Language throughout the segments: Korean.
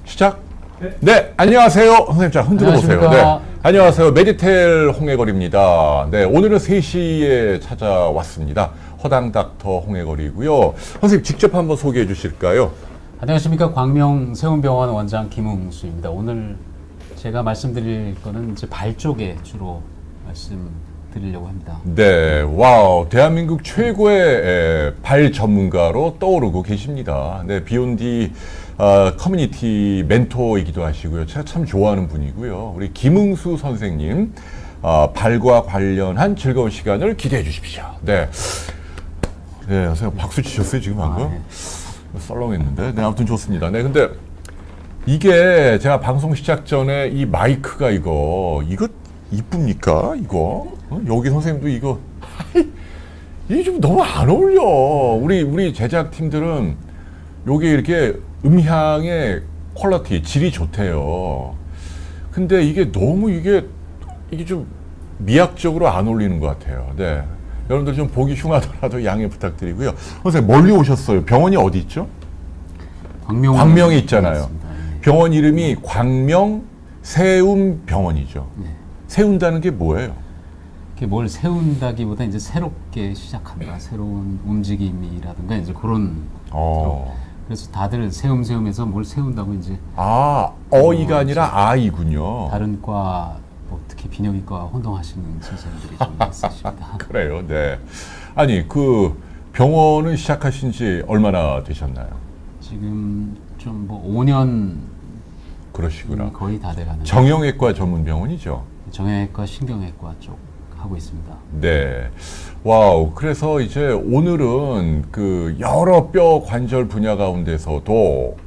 시작. 네, 안녕하세요. 선생님, 자, 흔들어 보세요. 네, 안녕하세요. 메디텔 홍해걸입니다. 네, 오늘은 3시에 찾아왔습니다. 허당 닥터 홍해걸이고요. 선생님, 직접 한번 소개해 주실까요? 안녕하십니까. 광명 세운병원 원장 김웅수입니다. 오늘 제가 말씀드릴 거는 이제 발 쪽에 주로 말씀드리려고 합니다. 네, 와우, 대한민국 최고의 발 전문가로 떠오르고 계십니다. 네, 비욘디 커뮤니티 멘토이기도 하시고요. 제가 참 좋아하는 분이고요. 우리 김웅수 선생님, 발과 관련한 즐거운 시간을 기대해 주십시오. 네, 네, 선생님 박수 치셨어요 지금 방금? 네. 썰렁했는데, 네, 아무튼 좋습니다. 네, 근데 이게 제가 방송 시작 전에 이 마이크가 이거 이쁩니까? 이거 여기 선생님도 이거 이게 좀 너무 안 어울려. 우리 제작팀들은 요게 이렇게 음향의 퀄리티, 질이 좋대요. 근데 이게 너무 이게 좀 미학적으로 안 어울리는 것 같아요. 네. 여러분들 좀 보기 흉하더라도 양해 부탁드리고요. 선생님, 멀리 오셨어요. 병원이 어디 있죠? 광명에 있잖아요. 병원 이름이 광명 세움병원이죠. 네. 세운다는 게 뭐예요? 그게 뭘 세운다기보다 이제 새롭게 시작한다. 새로운 움직임이라든가 이제 그런. 그래서 다들 세움에서 뭘 세운다고 이제. 어이가 아니라 아이군요. 다른 과, 뭐 특히 비뇨기과 혼동하시는 선생님들이 좀 있으십니다. 그래요, 네. 아니, 그 병원은 시작하신 지 얼마나 되셨나요? 지금 좀 뭐 5년. 그러시구나. 거의 다 돼가는. 정형외과 전문 병원이죠? 정형외과, 신경외과 쪽 하고 있습니다. 네. 와우. 그래서 이제 오늘은 그 여러 뼈 관절 분야 가운데서도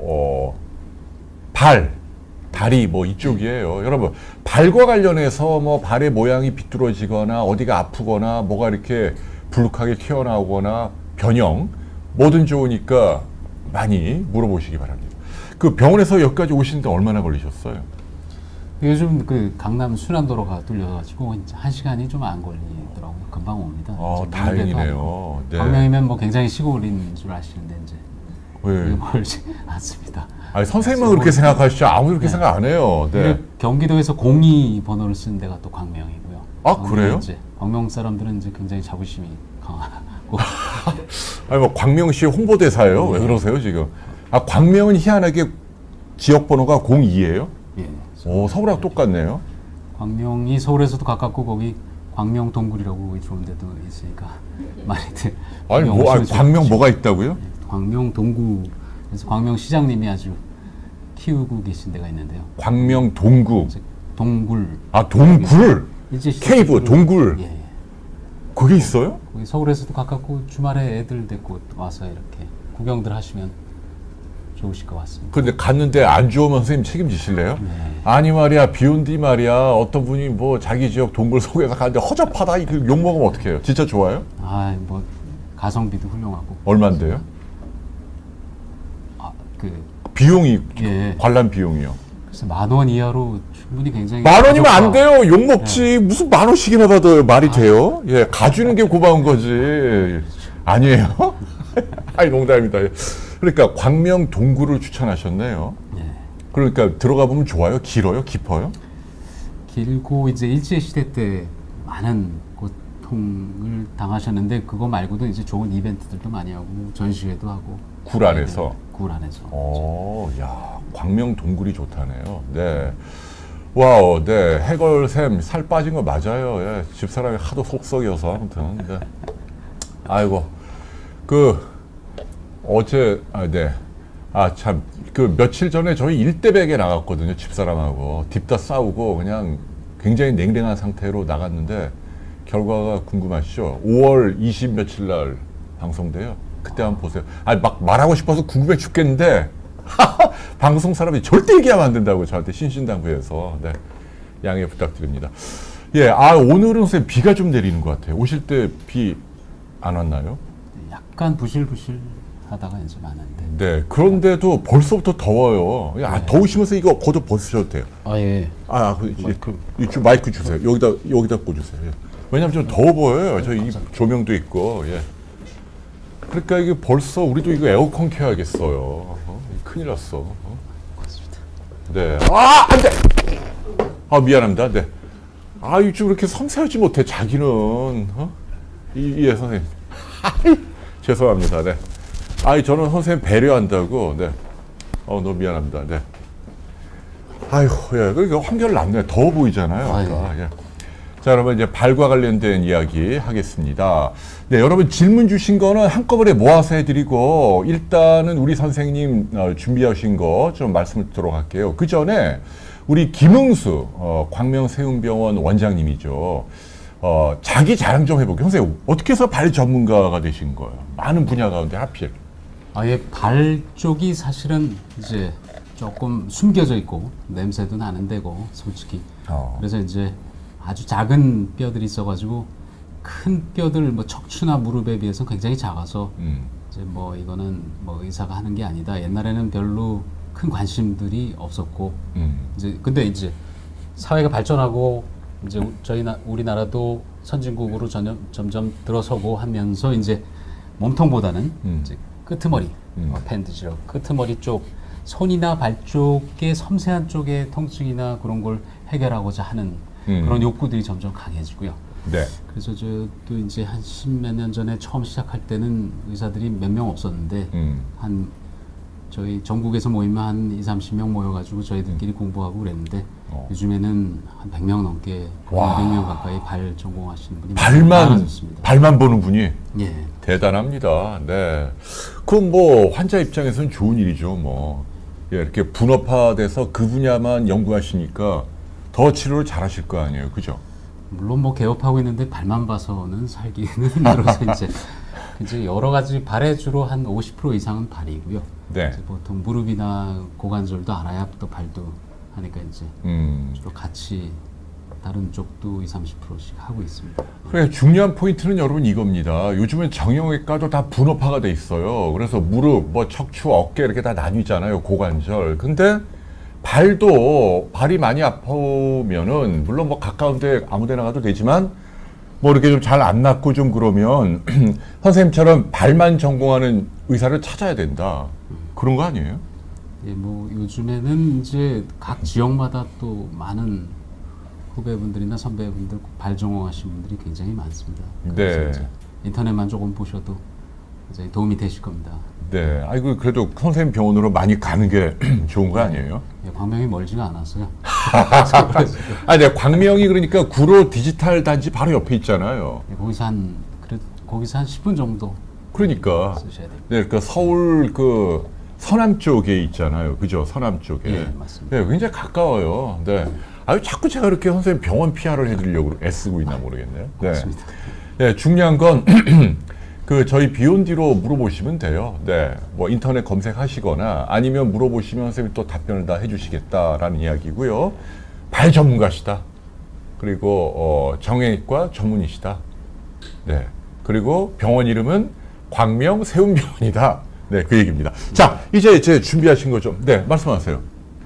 발, 다리 뭐 이쪽이에요. 여러분, 발과 관련해서 뭐 발의 모양이 비뚤어지거나 어디가 아프거나 뭐가 이렇게 불룩하게 튀어나오거나 변형 뭐든 좋으니까 많이 물어보시기 바랍니다. 그 병원에서 여기까지 오시는데 얼마나 걸리셨어요? 요즘 그 강남 순환도로가 뚫려가지고 1시간이 좀 안 걸리더라고요. 금방 옵니다. 다행이네요. 네. 광명이면 뭐 굉장히 시골인 줄 아시는데 이제 네. 멀지 않습니다. 아니, 선생님은 그렇게 생각하시죠? 아무도 그렇게 생각 안 해요. 네. 경기도에서 02 번호를 쓰는 데가 또 광명이고요. 그래요? 이제 광명 사람들은 이제 굉장히 자부심이 강하고. 아니, 뭐 광명시의 홍보대사예요? 왜 그러세요 지금? 광명은 희한하게 지역 번호가 02예요? 예. 서울하고 똑같네요. 광명이 서울에서도 가깝고 거기 광명 동굴이라고 좋은 데도 있으니까 많이들. 광명 뭐가 있다고요? 광명 동구. 그래서 광명 시장님이 아주 키우고 계신 데가 있는데요. 광명 동구. 동굴. 동굴. 케이브 동굴. 예. 그게 있어요? 거기 서울에서도 가깝고 주말에 애들 데리고 와서 이렇게 구경들 하시면 좋으실 것 같습니다. 근데 갔는데 안 좋으면 선생님 책임지실래요? 네. 아니 말이야, 비욘디 말이야, 어떤 분이 뭐 자기 지역 동굴 속에서 가는데 허접하다 이렇게 욕먹으면 어떡해요? 진짜 좋아요? 뭐 가성비도 훌륭하고. 얼만데요? 비용이, 예. 관람 비용이요? 그래서 10,000원 이하로 충분히 굉장히. 10,000원이면 안 돼요. 욕먹지. 네. 무슨 10,000원씩이나 받아요. 말이 돼요? 예, 가주는 게 고마운 거지. 아니에요? 아니, 농담입니다. 그러니까 광명 동굴을 추천하셨네요. 네. 그러니까 들어가 보면 좋아요? 길어요? 깊어요? 길고 이제 일제시대 때 많은 고통을 당하셨는데 그거 말고도 이제 좋은 이벤트들도 많이 하고 전시회도 하고. 굴 안에서? 굴 안에서. 야, 광명 동굴이 좋다네요. 네. 와우, 네. 해걸샘 살 빠진 거 맞아요. 예. 집사람이 하도 속썩여서 아무튼. 네. 아이고. 어제, 네. 참, 며칠 전에 저희 일대백에 나갔거든요. 집사람하고. 딥다 싸우고 그냥 굉장히 냉랭한 상태로 나갔는데 결과가 궁금하시죠? 5월 20 며칠 날 방송돼요. 그때 한번 보세요. 막 말하고 싶어서 궁금해 죽겠는데 방송 사람이 절대 얘기하면 안 된다고 저한테 신신당부해서. 네. 양해 부탁드립니다. 예, 오늘은 선생님 비가 좀 내리는 것 같아요. 오실 때 비 안 왔나요? 약간 부실부실 하다가 이제 많은데. 네, 그런데도 벌써부터 더워요. 네. 더우시면서 이거 겉옷 벗으셔도 돼요. 예. 마이크 주세요. 여기다 꽂으세요. 예. 왜냐면 좀 더워 보여요. 이 조명도 있고. 예. 그러니까 이게 벌써 우리도 이거 에어컨 켜야겠어요. 큰일 났어. 네. 아, 안 돼! 아, 미안합니다. 네. 아, 좀 이렇게 섬세하지 못해, 자기는. 예, 선생님. 죄송합니다. 네. 저는 선생님 배려한다고. 네. 너무 미안합니다. 네. 아이고, 예. 그러니까 한결 낫네. 더워 보이잖아요. 아까. 예. 자, 여러분, 이제 발과 관련된 이야기 하겠습니다. 네, 여러분 질문 주신 거는 한꺼번에 모아서 해드리고, 일단은 우리 선생님 준비하신 거 좀 말씀을 드리도록 할게요. 그 전에, 우리 김응수, 광명세운병원 원장님이죠. 자기 자랑 좀 해볼게요. 선생님, 어떻게 해서 발 전문가가 되신 거예요? 많은 분야 가운데 하필. 예, 발 쪽이 사실은 이제 조금 숨겨져 있고, 냄새도 나는 데고, 솔직히. 그래서 이제 아주 작은 뼈들이 있어가지고, 큰 뼈들, 뭐 척추나 무릎에 비해서 굉장히 작아서, 이제 뭐 이거는 뭐 의사가 하는 게 아니다. 옛날에는 별로 큰 관심들이 없었고, 이제 근데 이제 사회가 발전하고, 이제 우리나라도 선진국으로 점점 들어서고 하면서 이제 몸통보다는 이제 끄트머리, 팬드지력, 끄트머리 쪽, 손이나 발 쪽의 섬세한 쪽의 통증이나 그런 걸 해결하고자 하는 그런 욕구들이 점점 강해지고요. 네. 그래서 저도 이제 한 10몇 년 전에 처음 시작할 때는 의사들이 몇 명 없었는데 한 저희 전국에서 모이면 한 20, 30명 모여가지고 저희들끼리 공부하고 그랬는데 요즘에는 한 100명 넘게 200명 가까이 발 전공하시는 분이 많아졌습니다. 발만 보는 분이 예. 대단합니다. 네. 그럼 뭐 환자 입장에서는 좋은 일이죠. 뭐 예, 이렇게 분업화돼서 그 분야만 연구하시니까 더 치료를 잘하실 거 아니에요, 그죠? 물론 뭐 개업하고 있는데 발만 봐서는 살기는 힘들어서 이제 여러 가지 발에 주로 한 50% 이상은 발이고요. 네. 보통 무릎이나 고관절도 알아야 또 발도 하니까 이제 주로 같이 다른 쪽도 20, 30%씩 하고 있습니다. 그래, 중요한 포인트는 여러분 이겁니다. 요즘은 정형외과도 다 분업화가 돼 있어요. 그래서 무릎, 뭐 척추, 어깨 이렇게 다 나뉘잖아요. 고관절. 근데 발이 많이 아프면은 물론 뭐 가까운데 아무데나 가도 되지만 뭐 이렇게 좀 잘 안 낫고 좀 그러면 선생님처럼 발만 전공하는 의사를 찾아야 된다. 그런 거 아니에요? 예, 뭐 요즘에는 이제 각 지역마다 또 많은 후배분들이나 선배분들 발 전공하신 분들이 굉장히 많습니다. 그래서 네. 이제 인터넷만 조금 보셔도 이제 도움이 되실 겁니다. 네. 아이고 그래도 선생님 병원으로 많이 가는 게 좋은 거 아니에요? 예, 광명이 멀지가 않았어요. 네. 광명이 그러니까 구로 디지털 단지 바로 옆에 있잖아요. 예, 거기서 한 10분 정도 그러니까. 쓰셔야 됩니다. 네, 그러니까 서울 그 서남 쪽에 있잖아요. 그죠? 서남 쪽에. 예, 맞습니다. 네, 굉장히 가까워요. 네. 자꾸 제가 이렇게 선생님 병원 PR을 해드리려고 애쓰고 있나 모르겠네요. 네. 맞습니다. 네, 중요한 건 저희 비욘디로 물어보시면 돼요. 네, 뭐 인터넷 검색하시거나 아니면 물어보시면 선생님이 또 답변을 다 해주시겠다라는 이야기고요. 발 전문가시다. 그리고 정형외과 전문의시다. 네, 그리고 병원 이름은 광명세운병원이다. 네, 그 얘기입니다. 자, 이제 준비하신 거 좀, 네, 말씀하세요.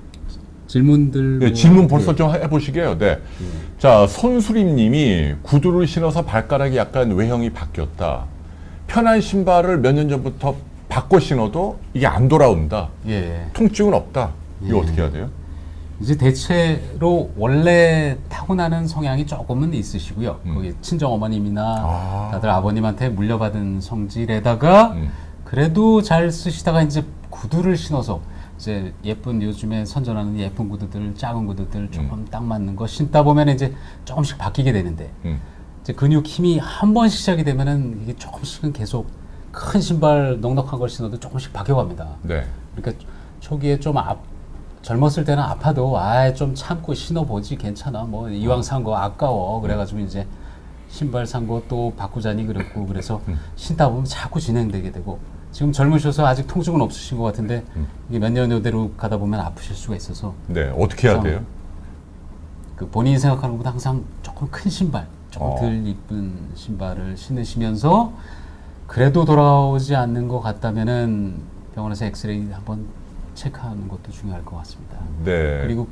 질문들 네, 질문 벌써 좀 해보시게요. 네. 자, 손수림님이 구두를 신어서 발가락이 약간 외형이 바뀌었다. 편한 신발을 몇 년 전부터 바꿔 신어도 이게 안 돌아온다. 예. 통증은 없다. 이거 어떻게 해야 돼요? 이제 대체로 원래 타고나는 성향이 조금은 있으시고요. 거기 친정 어머님이나 다들 아버님한테 물려받은 성질에다가 그래도 잘 쓰시다가 이제 구두를 신어서 이제 예쁜 요즘에 선전하는 예쁜 구두들, 작은 구두들 조금 딱 맞는 거 신다 보면 이제 조금씩 바뀌게 되는데 이제 근육 힘이 한 번 시작이 되면은 이게 조금씩은 계속 큰 신발 넉넉한 걸 신어도 조금씩 바뀌어갑니다. 네. 그러니까 초기에 좀 젊었을 때는 아파도 좀 참고 신어보지 괜찮아. 뭐 이왕 산 거 아까워. 그래가지고 이제 신발 산 거 또 바꾸자니 그랬고 그래서 신다 보면 자꾸 진행되게 되고 지금 젊으셔서 아직 통증은 없으신 것 같은데 이게 몇 년 이대로 가다 보면 아프실 수가 있어서 네, 어떻게 해야 돼요? 그 본인이 생각하는 것보다 항상 조금 큰 신발, 조금 덜 이쁜 신발을 신으시면서 그래도 돌아오지 않는 것 같다면은 병원에서 엑스레이 한번 체크하는 것도 중요할 것 같습니다. 네. 그리고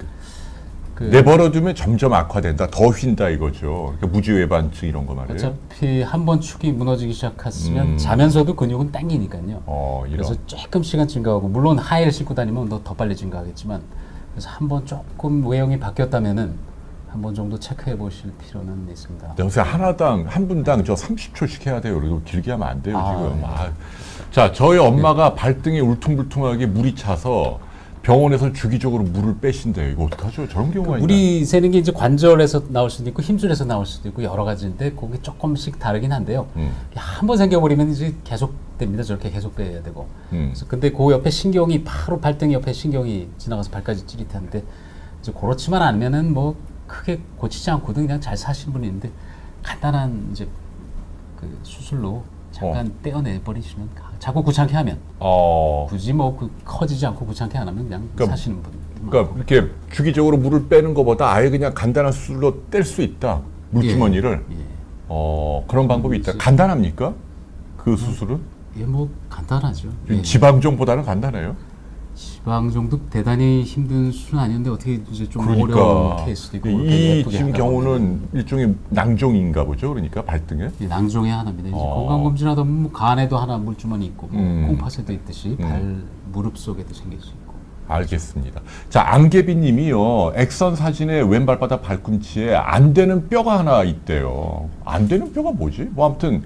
내버려두면 점점 악화된다. 더 휜다 이거죠. 그러니까 무지외반증 이런 거 말이에요. 어차피 한번 축이 무너지기 시작했으면 자면서도 근육은 당기니까요. 이런. 그래서 조금 시간 증가하고 물론 하이를 신고 다니면 더 빨리 증가하겠지만 그래서 한번 조금 외형이 바뀌었다면은 한 번 정도 체크해 보실 필요는 있습니다. 선생님 하나당 한 분당 저 30초씩 해야 돼요. 그리고 길게 하면 안 돼요 지금. 네. 자, 저희 엄마가 발등에 울퉁불퉁하게 물이 차서 병원에서 주기적으로 물을 빼신대요. 이거 어떡하죠? 저런 경우가 있나요? 물이 새는 게 이제 관절에서 나올 수도 있고 힘줄에서 나올 수도 있고 여러 가지인데 그게 조금씩 다르긴 한데요. 한 번 생겨버리면 이제 계속 됩니다. 저렇게 계속 빼야 되고. 그래서 근데 그 옆에 신경이 바로 발등 옆에 신경이 지나가서 발까지 찌릿한데 이제 그렇지만 않으면은 뭐 크게 고치지 않고도 그냥 잘 사시는 분이 있는데 간단한 이제 그 수술로 잠깐 떼어내 버리시면 자꾸 귀찮게 하면 굳이 뭐 커지지 않고 귀찮게 안 하면 그냥 사시는 분. 그러니까 이렇게 주기적으로 물을 빼는 것보다 아예 그냥 간단한 수술로 뗄 수 있다. 물주머니를. 그런 방법이 있다. 간단합니까? 그 수술은? 예, 뭐 간단하죠. 지방종보다는 간단해요. 지방종도 대단히 힘든 수술은 아니었는데 어떻게 이제 좀 그러니까 어려운 케이스도 있고 이 지금 경우는 일종의 낭종인가 보죠. 그러니까 발등에. 예, 낭종의 하나입니다. 이제 건강검진하다 보면 뭐 간에도 하나 물주머니 있고 뭐 콩팥에도 있듯이 발 무릎 속에도 생길 수 있고. 알겠습니다. 자, 안개비님이요. 액선 사진에 왼발바닥 발꿈치에 안 되는 뼈가 하나 있대요. 안 되는 뼈가 뭐지? 뭐 아무튼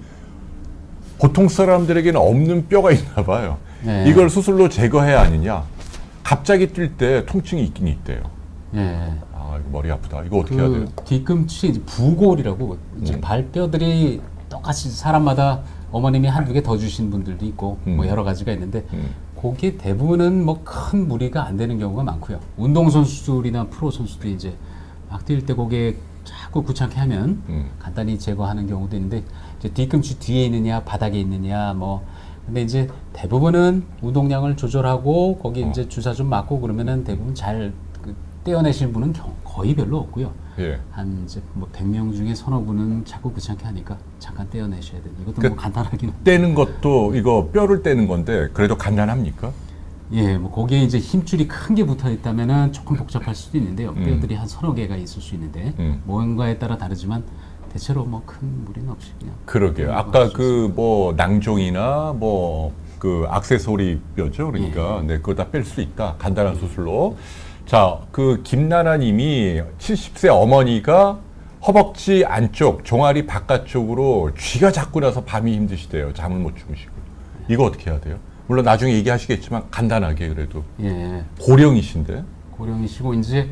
보통 사람들에게는 없는 뼈가 있나 봐요. 네. 이걸 수술로 제거해야 하느냐? 갑자기 뛸 때 통증이 있긴 있대요. 네. 아, 이거 머리 아프다. 이거 어떻게 해야 돼요? 뒤꿈치 이제 부골이라고 이제 발뼈들이 똑같이 사람마다 어머님이 한두 개 더 주신 분들도 있고 뭐 여러 가지가 있는데 그게 대부분은 뭐 큰 무리가 안 되는 경우가 많고요. 운동선수들이나 프로 선수들이 이제 막 뛸 때 그게 자꾸 귀찮게 하면 간단히 제거하는 경우도 있는데 이제 뒤꿈치 뒤에 있느냐 바닥에 있느냐 뭐 근데 이제 대부분은 운동량을 조절하고 거기 이제 주사 좀 맞고 그러면은 대부분 잘 떼어내시는 분은 거의 별로 없고요. 예. 한 이제 뭐 100명 중에 서너 분은 자꾸 귀찮게 하니까 잠깐 떼어내셔야 돼요. 이것도 뭐 간단하긴 한데. 떼는 것도 이거 뼈를 떼는 건데 그래도 간단합니까? 예, 뭐 거기에 이제 힘줄이 큰 게 붙어 있다면은 조금 복잡할 수도 있는데요. 뼈들이 한 서너 개가 있을 수 있는데 뭔가에 따라 다르지만 대체로 뭐 큰 무리는 없이 그냥. 그러게요. 아까 그 뭐 낭종이나 뭐 그 액세서리 뼈죠. 그러니까 네, 그거 다 뺄 수 있다. 간단한 수술로. 자, 그 김나나님이 70세 어머니가 허벅지 안쪽, 종아리 바깥쪽으로 쥐가 자꾸 나서 밤이 힘드시대요. 잠을 못 주무시고. 이거 어떻게 해야 돼요? 물론 나중에 얘기하시겠지만 간단하게 그래도. 예. 고령이신데. 고령이시고 이제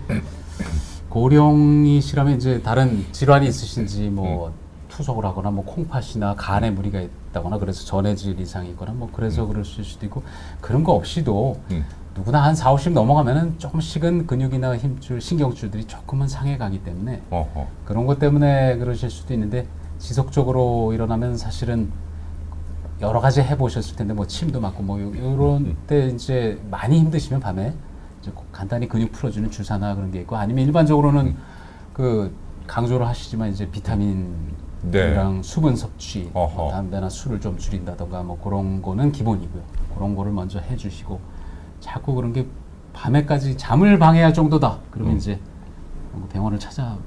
고령이시라면 이제 다른 질환이 있으신지 뭐 투석을 하거나 뭐 콩팥이나 간에 무리가 있다거나 그래서 전해질 이상이 있거나 뭐 그래서 그러실 수도 있고 그런 거 없이도 누구나 한 4, 50 넘어가면은 조금씩은 근육이나 힘줄, 신경줄들이 조금은 상해 가기 때문에 그런 것 때문에 그러실 수도 있는데 지속적으로 일어나면 사실은 여러 가지 해보셨을 텐데 뭐 침도 맞고 뭐 이런 때 이제 많이 힘드시면 밤에 이제 간단히 근육 풀어주는 주사나 그런 게 있고 아니면 일반적으로는 그 강조를 하시지만 이제 비타민이랑 수분 섭취, 뭐 담배나 술을 좀 줄인다던가 뭐 그런 거는 기본이고요. 그런 거를 먼저 해주시고 자꾸 그런 게 밤에까지 잠을 방해할 정도다. 그러면 이제 병원을 찾아.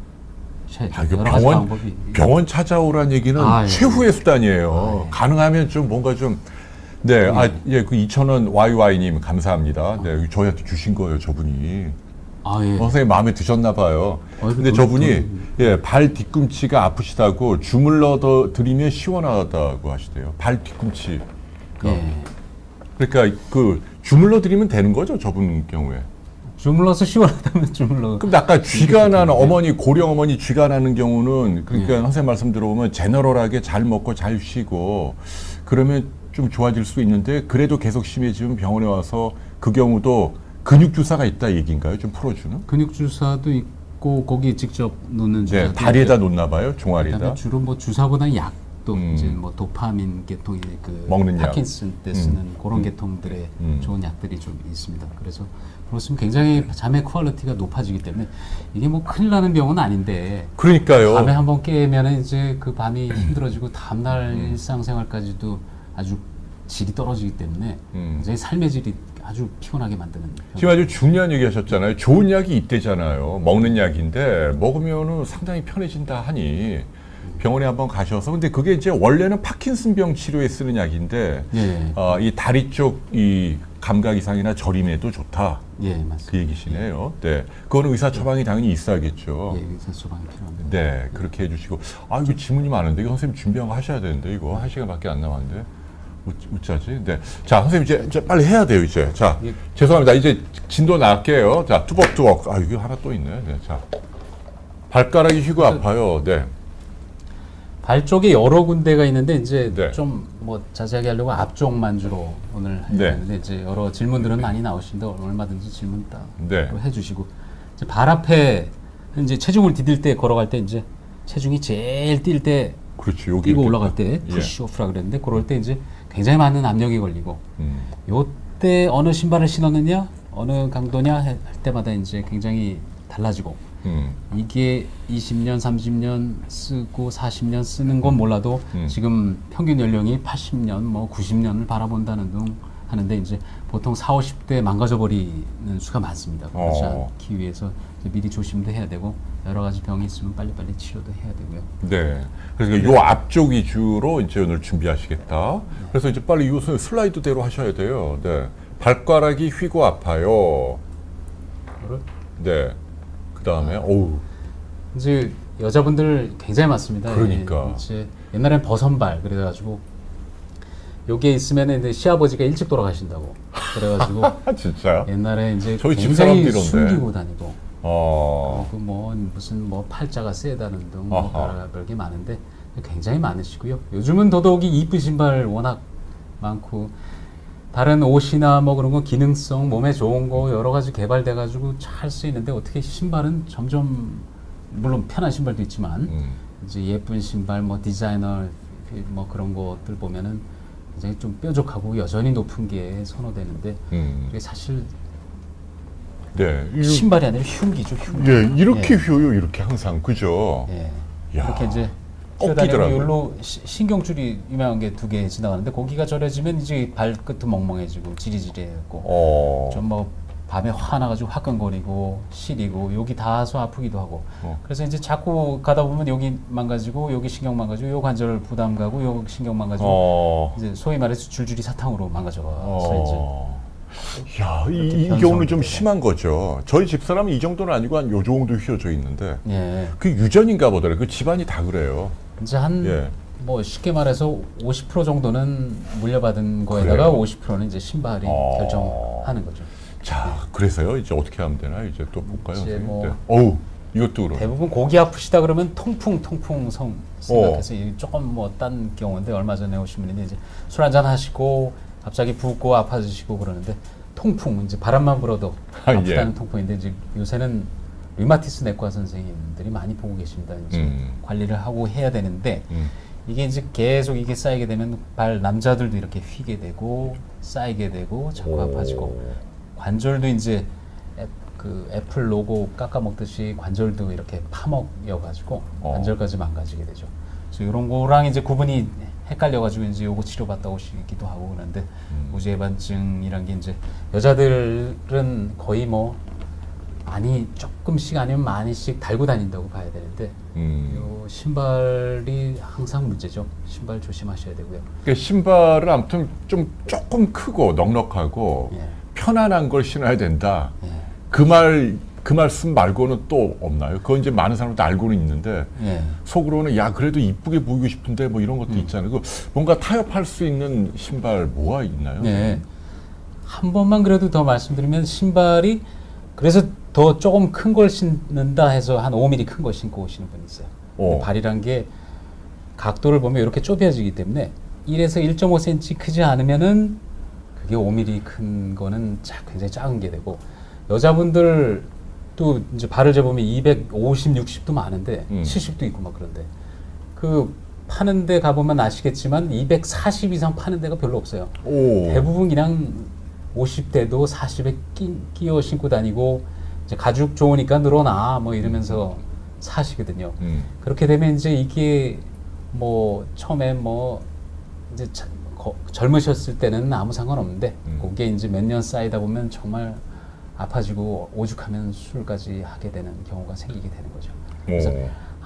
병원 찾아오라는 얘기는 최후의 수단이에요. 가능하면 좀 뭔가 좀 네, 예, 그 2,000원 YY님 감사합니다. 네, 저희한테 주신 거예요, 저분이. 선생님 마음에 드셨나 봐요. 근데 저분이 예, 발 뒤꿈치가 아프시다고 주물러 드리면 시원하다고 하시대요. 발 뒤꿈치. 그러니까 그 주물러 드리면 되는 거죠, 저분 경우에. 주물러서 시원하다면 주물러. 근데 아까 쥐가 나는 어머니, 고령 어머니 쥐가 나는 경우는 그러니까 선생님 말씀 들어보면 제너럴하게 잘 먹고 잘 쉬고 그러면 좀 좋아질 수 있는데 그래도 계속 심해지면 병원에 와서 그 경우도 근육 주사가 있다 얘기인가요? 좀 풀어주는? 근육 주사도 있고 거기 직접 놓는 주사. 네, 다리에다 놓나 봐요, 종아리에다. 주로 뭐 주사보다는 약도 이제 뭐 도파민 계통의 그 먹는 파킨슨 때 쓰는 그런 계통들의 좋은 약들이 좀 있습니다. 그래서 그렇으면 굉장히 잠의 퀄리티가 높아지기 때문에 이게 뭐 큰일 나는 병은 아닌데. 그러니까요. 밤에 한번 깨면 이제 그 밤이 힘들어지고 다음날 일상생활까지도 아주 질이 떨어지기 때문에 굉장히 삶의 질이 아주 피곤하게 만드는. 지금 아주 중요한 얘기 하셨잖아요. 좋은 약이 있대잖아요. 먹는 약인데 먹으면은 상당히 편해진다 하니 병원에 한번 가셔서 근데 그게 이제 원래는 파킨슨병 치료에 쓰는 약인데 이 다리 쪽 이 감각 이상이나 저림에도 좋다. 예, 맞습니다. 그 얘기시네요. 네, 그거는 의사 처방이 당연히 있어야겠죠. 예, 의사 처방이 필요합니다. 네, 그렇게 해주시고. 아, 이거 질문이 많은데 이거 선생님 준비한 거 하셔야 되는데 이거 1시간밖에 안 남았는데 어쩌지? 네, 자 선생님 이제 빨리 해야 돼요 이제. 자, 예. 죄송합니다. 이제 진도 나갈게요. 자, 뚜벅뚜벅. 아, 이게 하나 또 있네. 네, 자, 발가락이 휘고 아파요. 네. 발 쪽에 여러 군데가 있는데 이제 네. 좀 뭐 자세하게 하려고 앞쪽만 주로 오늘 하는데 이제 여러 질문들은 많이 나오시는데 얼마든지 질문 따로 네. 해주시고 이제 발 앞에 이제 체중을 디딜 때 걸어갈 때 이제 체중이 제일 뛸 때 그렇지. 여기 뛰고 이렇게 올라갈 때 예. 푸시오프라 그랬는데 그럴 때 이제 굉장히 많은 압력이 걸리고 요때 어느 신발을 신었느냐 어느 강도냐 할 때마다 이제 굉장히 달라지고 이게 20년, 30년 쓰고 40년 쓰는 건 몰라도 지금 평균 연령이 80년, 뭐 90년을 바라본다는 등 하는데 이제 보통 40, 50대 망가져 버리는 수가 많습니다. 그렇지 않기 위해서 이제 미리 조심도 해야 되고 여러 가지 병이 있으면 빨리빨리 치료도 해야 되고요. 네. 그래서 요 앞쪽 위주로 이제 오늘 준비하시겠다. 그래서 이제 빨리 이 슬라이드대로 하셔야 돼요. 네. 발가락이 휘고 아파요. 네. 그 다음에 어우. 이제 여자분들 굉장히 많습니다. 그러니까. 이제 옛날엔 버선발 그래가지고 요게 있으면 이제 시아버지가 일찍 돌아가신다고 그래가지고 진짜요? 옛날에 이제 저희 집 굉장히 사람도 이런데. 숨기고 다니고 그 뭐 무슨 뭐 팔자가 세다는 등 뭐 별게 많은데 굉장히 많으시고요. 요즘은 더더욱이 이쁜 신발 워낙 많고 다른 옷이나 뭐 그런 거 기능성 몸에 좋은 거 여러 가지 개발돼 가지고 잘 쓰이는데 어떻게 신발은 점점 물론 편한 신발도 있지만 이제 예쁜 신발 뭐 디자이너 뭐 그런 것들 보면은 굉장히 좀 뾰족하고 여전히 높은 게 선호되는데 그게 사실 네. 신발이 아니라 흉기죠. 흉기. 예, 이렇게 휘어요. 이렇게 항상 그죠? 예. 야, 이렇게 이제 꺾이더라고요. 뛰어다니고 여기로 신경줄이 유명한 게 2개 지나가는데 거기가 저려지면 이제 발끝도 멍멍해지고 지리지리해고 좀 뭐 밤에 화나가지고 화끈거리고 시리고 여기 닿아서 아프기도 하고 그래서 이제 자꾸 가다 보면 여기 망가지고 여기 신경 망가지고 요 관절 부담 가고 요 신경 망가지고 이제 소위 말해서 줄줄이 사탕으로 망가져서 이제 야, 이 경우는 좀 심한 거죠. 저희 집사람은 이 정도는 아니고 한 요 정도 휘어져 있는데 예. 그 유전인가 보더라고요. 그 집안이 다 그래요. 이제 한 예. 뭐 쉽게 말해서 50% 정도는 물려받은 거에다가 50%는 이제 신발이 결정하는 거죠. 자, 그래서요. 이제 어떻게 하면 되나? 이제 또 볼까요? 이제 선생님? 뭐 네. 어우, 이것도 그럼. 대부분 고기 아프시다 그러면 통풍 생각해서 조금 뭐 딴 경우인데 얼마 전에 오신 분인데 이제 술 한잔 하시고 갑자기 붓고 아파지시고 그러는데 통풍 이제 바람만 불어도 아프다는 통풍인데 이제 요새는 류마티스 내과 선생님들이 많이 보고 계십니다. 이제 관리를 하고 해야 되는데 이게 이제 계속 이게 쌓이게 되면 발 남자들도 이렇게 휘게 되고 쌓이게 되고 자꾸 아파지고 관절도 이제 그 애플 로고 깎아 먹듯이 관절도 이렇게 파먹여 가지고 관절까지 망가지게 되죠. 그래서 이런 거랑 이제 구분이 헷갈려 가지고 이제 요거 치료받다 오시기도 하고 그러는데 우지해반증이란 게 이제 여자들은 거의 뭐 많이 조금씩 아니면 많이씩 달고 다닌다고 봐야 되는데 요 신발이 항상 문제죠. 신발 조심하셔야 되고요. 그러니까 신발은 아무튼 좀 조금 크고 넉넉하고 편안한 걸 신어야 된다. 그 말씀 말고는 또 없나요? 그건 이제 많은 사람들도 알고는 있는데 속으로는 야 그래도 이쁘게 보이고 싶은데 뭐 이런 것도 있잖아요. 그 뭔가 타협할 수 있는 신발 뭐가 있나요? 네. 한 번만 그래도 더 말씀드리면 신발이 그래서 더 조금 큰 걸 신는다 해서 한 5mm 큰 걸 신고 오시는 분이 있어요. 근데 발이란 게 각도를 보면 이렇게 좁혀지기 때문에 1에서 1.5cm 크지 않으면은 그게 5mm 큰 거는 굉장히 작은 게 되고 여자분들도 이제 발을 재보면 250, 60도 많은데 70도 있고 막 그런데 그 파는 데 가보면 아시겠지만 240 이상 파는 데가 별로 없어요. 대부분 그냥 50대도 40에 끼워 신고 다니고 이제 가죽 좋으니까 늘어나 뭐 이러면서 사시거든요. 그렇게 되면 이제 이게 뭐 처음에 뭐 이제 젊으셨을 때는 아무 상관없는데 그게 이제 몇 년 쌓이다 보면 정말 아파지고 오죽하면 술까지 하게 되는 경우가 생기게 되는 거죠. 그래서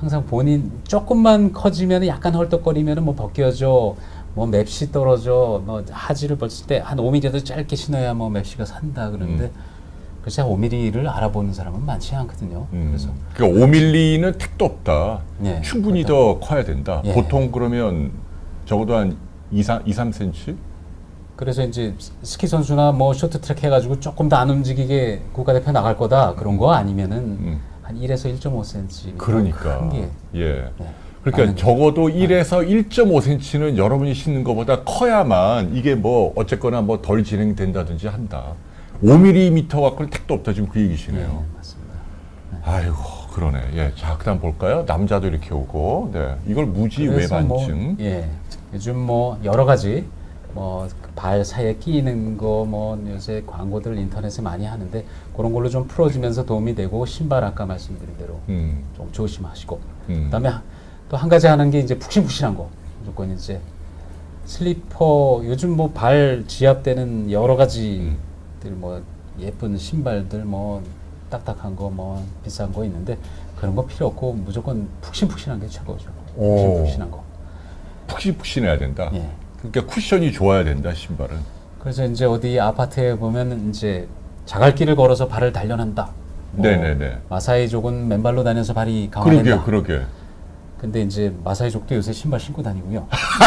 항상 본인 조금만 커지면 약간 헐떡거리면 뭐 벗겨져, 뭐 맵시 떨어져, 뭐 하지를 벌칠 때 한 5mm라도 짧게 신어야 뭐 맵시가 산다 그러는데 글쎄 5mm를 알아보는 사람은 많지 않거든요. 그래서 그러니까 5mm는 택도 없다. 네, 충분히 더 커야 된다. 예. 보통 그러면 적어도 한 2, 3cm? 그래서 이제 스키 선수나 뭐 쇼트트랙 해가지고 조금 더 안 움직이게 국가대표 나갈 거다 그런 거 아니면은 한 1에서 1.5cm. 그러니까. 큰 게. 예. 네. 그러니까 적어도 1에서 1.5cm는 여러분이 신는 것보다 커야만 이게 뭐 어쨌거나 뭐 덜 진행된다든지 한다. 5mm 갖고는 택도 없다 지금 그 얘기시네요. 네, 맞습니다. 아이고 그러네. 예, 자 그다음 볼까요? 남자도 이렇게 오고, 네, 이걸 무지 그래서 외반증. 예, 요즘 뭐 여러 가지 뭐 발 사이에 끼는 거 뭐 요새 광고들 인터넷에 많이 하는데 그런 걸로 좀 풀어주면서 도움이 되고 신발 아까 말씀드린 대로 좀 조심하시고 그다음에 또 한 가지 하는 게 이제 푹신푹신한 거 무조건 이제 슬리퍼 요즘 뭐 발 지압되는 여러 가지들 뭐 예쁜 신발들 뭐 딱딱한 거 뭐 비싼 거 있는데 그런 거 필요 없고 무조건 푹신푹신한 게 최고죠. 푹신푹신한 거. 푹신푹신해야 된다. 예. 그러니까 쿠션이 좋아야 된다 신발은. 그래서 이제 어디 아파트에 보면 이제 자갈길을 걸어서 발을 단련한다. 뭐 네네네. 마사이족은 맨발로 다녀서 발이 강화된다. 그러게. 근데 이제 마사이족도 요새 신발 신고 다니고요.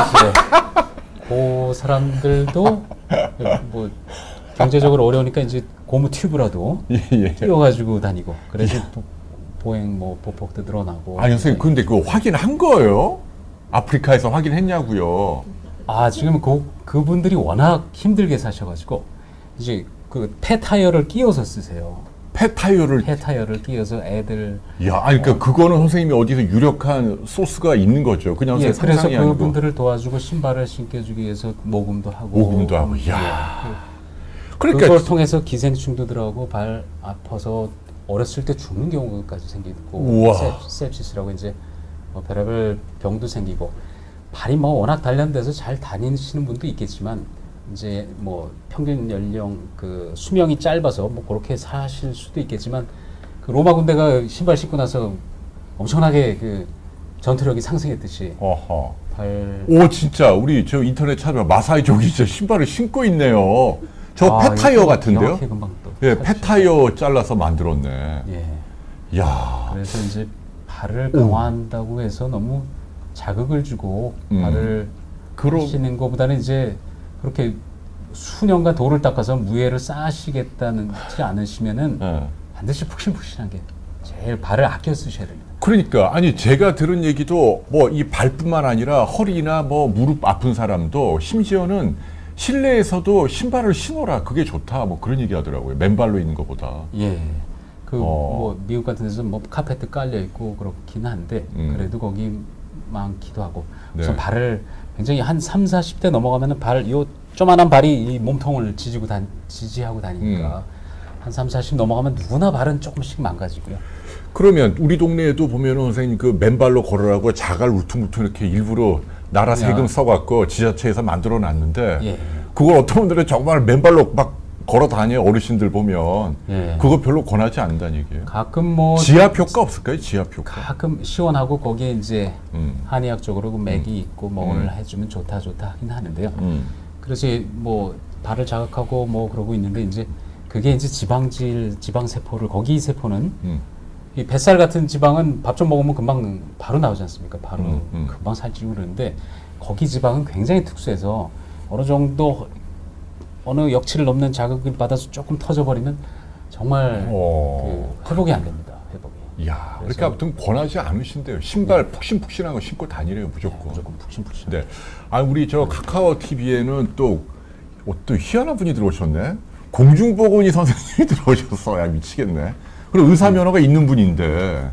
그 사람들도 뭐 경제적으로 어려우니까 이제 고무 튜브라도 예. 끼워가지고 다니고. 그래서 보행 뭐 보폭도 늘어나고. 아니 선생님 근데 그거 확인한 거예요? 아프리카에서 확인했냐고요? 아 지금 그분들이 워낙 힘들게 사셔가지고 이제 그 폐타이어를 끼워서 쓰세요. 폐타이어를 끼워서 애들. 야, 아니 그러니까 그거는 선생님이 어디서 유력한 소스가 있는 거죠. 그냥 예, 그래서 상상이 아니고. 그분들을 도와주고 신발을 신겨주기 위해서 모금도 하고. 야. 그러니까 그걸 통해서 기생충들하고 발 아파서 어렸을 때 죽는 경우까지 생기고 셉시스라고 이제 뭐 별의별 병도 생기고 발이 뭐 워낙 단련돼서 잘 다니시는 분도 있겠지만 이제 뭐 평균 연령 그 수명이 짧아서 뭐 그렇게 사실 수도 있겠지만 그 로마 군대가 신발 신고 나서 엄청나게 그 전투력이 상승했듯이 오 진짜 우리 저 인터넷 찾아봐 마사이족이 진짜 신발을 신고 있네요. 저 폐타이어 같은데요? 예, 폐타이어 잘라서 만들었네. 예. 야. 그래서 이제 발을 강화한다고 해서 너무 자극을 주고 발을 하시는 것보다는 이제 그렇게 수년간 돌을 닦아서 무예를 쌓으시겠다는 지 않으시면은 반드시 푹신푹신한 게 제일 발을 아껴 쓰셔야 됩니다. 그러니까 아니 제가 들은 얘기도 뭐 이 발뿐만 아니라 허리나 뭐 무릎 아픈 사람도 심지어는 실내에서도 신발을 신어라 그게 좋다 뭐 그런 얘기 하더라고요. 맨발로 있는 것보다. 예. 그 뭐 미국 같은 데서 뭐 카페트 깔려 있고 그렇긴 한데 그래도 거기 많기도 하고. 그래서 발을 굉장히 한 3, 40대 넘어가면은 요 조만한 발이 이 몸통을 지지하고 다니니까 한 3, 40 넘어가면 누구나 발은 조금씩 망가지고요. 그러면 우리 동네에도 보면은 선생님 그 맨발로 걸으라고 자갈 울퉁불퉁 이렇게 일부러 나라 세금 써갖고 지자체에서 만들어 놨는데 그걸 어떤 분들은 정말 맨발로 막 걸어 다녀 어르신들 보면 그거 별로 권하지 않는다는 얘기예요. 가끔 뭐 지압 효과 없을까요? 지압 효과. 가끔 시원하고 거기에 이제 한의학적으로 그 맥이 있고 뭐를 해주면 좋다 하긴 하는데요. 그래서 뭐 발을 자극하고 뭐 그러고 있는데 이제 그게 이제 지방 세포를 거기 세포는 이 뱃살 같은 지방은 밥 좀 먹으면 금방 바로 나오지 않습니까? 바로 금방 살찌고 그러는데 거기 지방은 굉장히 특수해서 어느 정도 어느 역치를 넘는 자극을 받아서 조금 터져버리면 정말 그 회복이 안 됩니다. 회복이. 이야, 그러니까 아무튼 권하지 않으신대요. 신발 푹신푹신한 거 신고 다니래요, 무조건. 무조건 푹신푹신. 네. 아, 우리 저 카카오 TV에는 또 희한한 분이 들어오셨네. 공중보건의 선생님이 들어오셨어. 야, 미치겠네. 그리고 의사 면허가 있는 분인데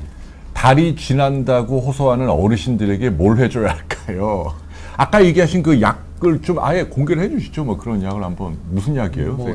다리 지난다고 호소하는 어르신들에게 뭘 해줘야 할까요? 아까 얘기하신 그 약을 좀 아예 공개를 해주시죠. 뭐 그런 약을 한번 무슨 약이에요? 뭐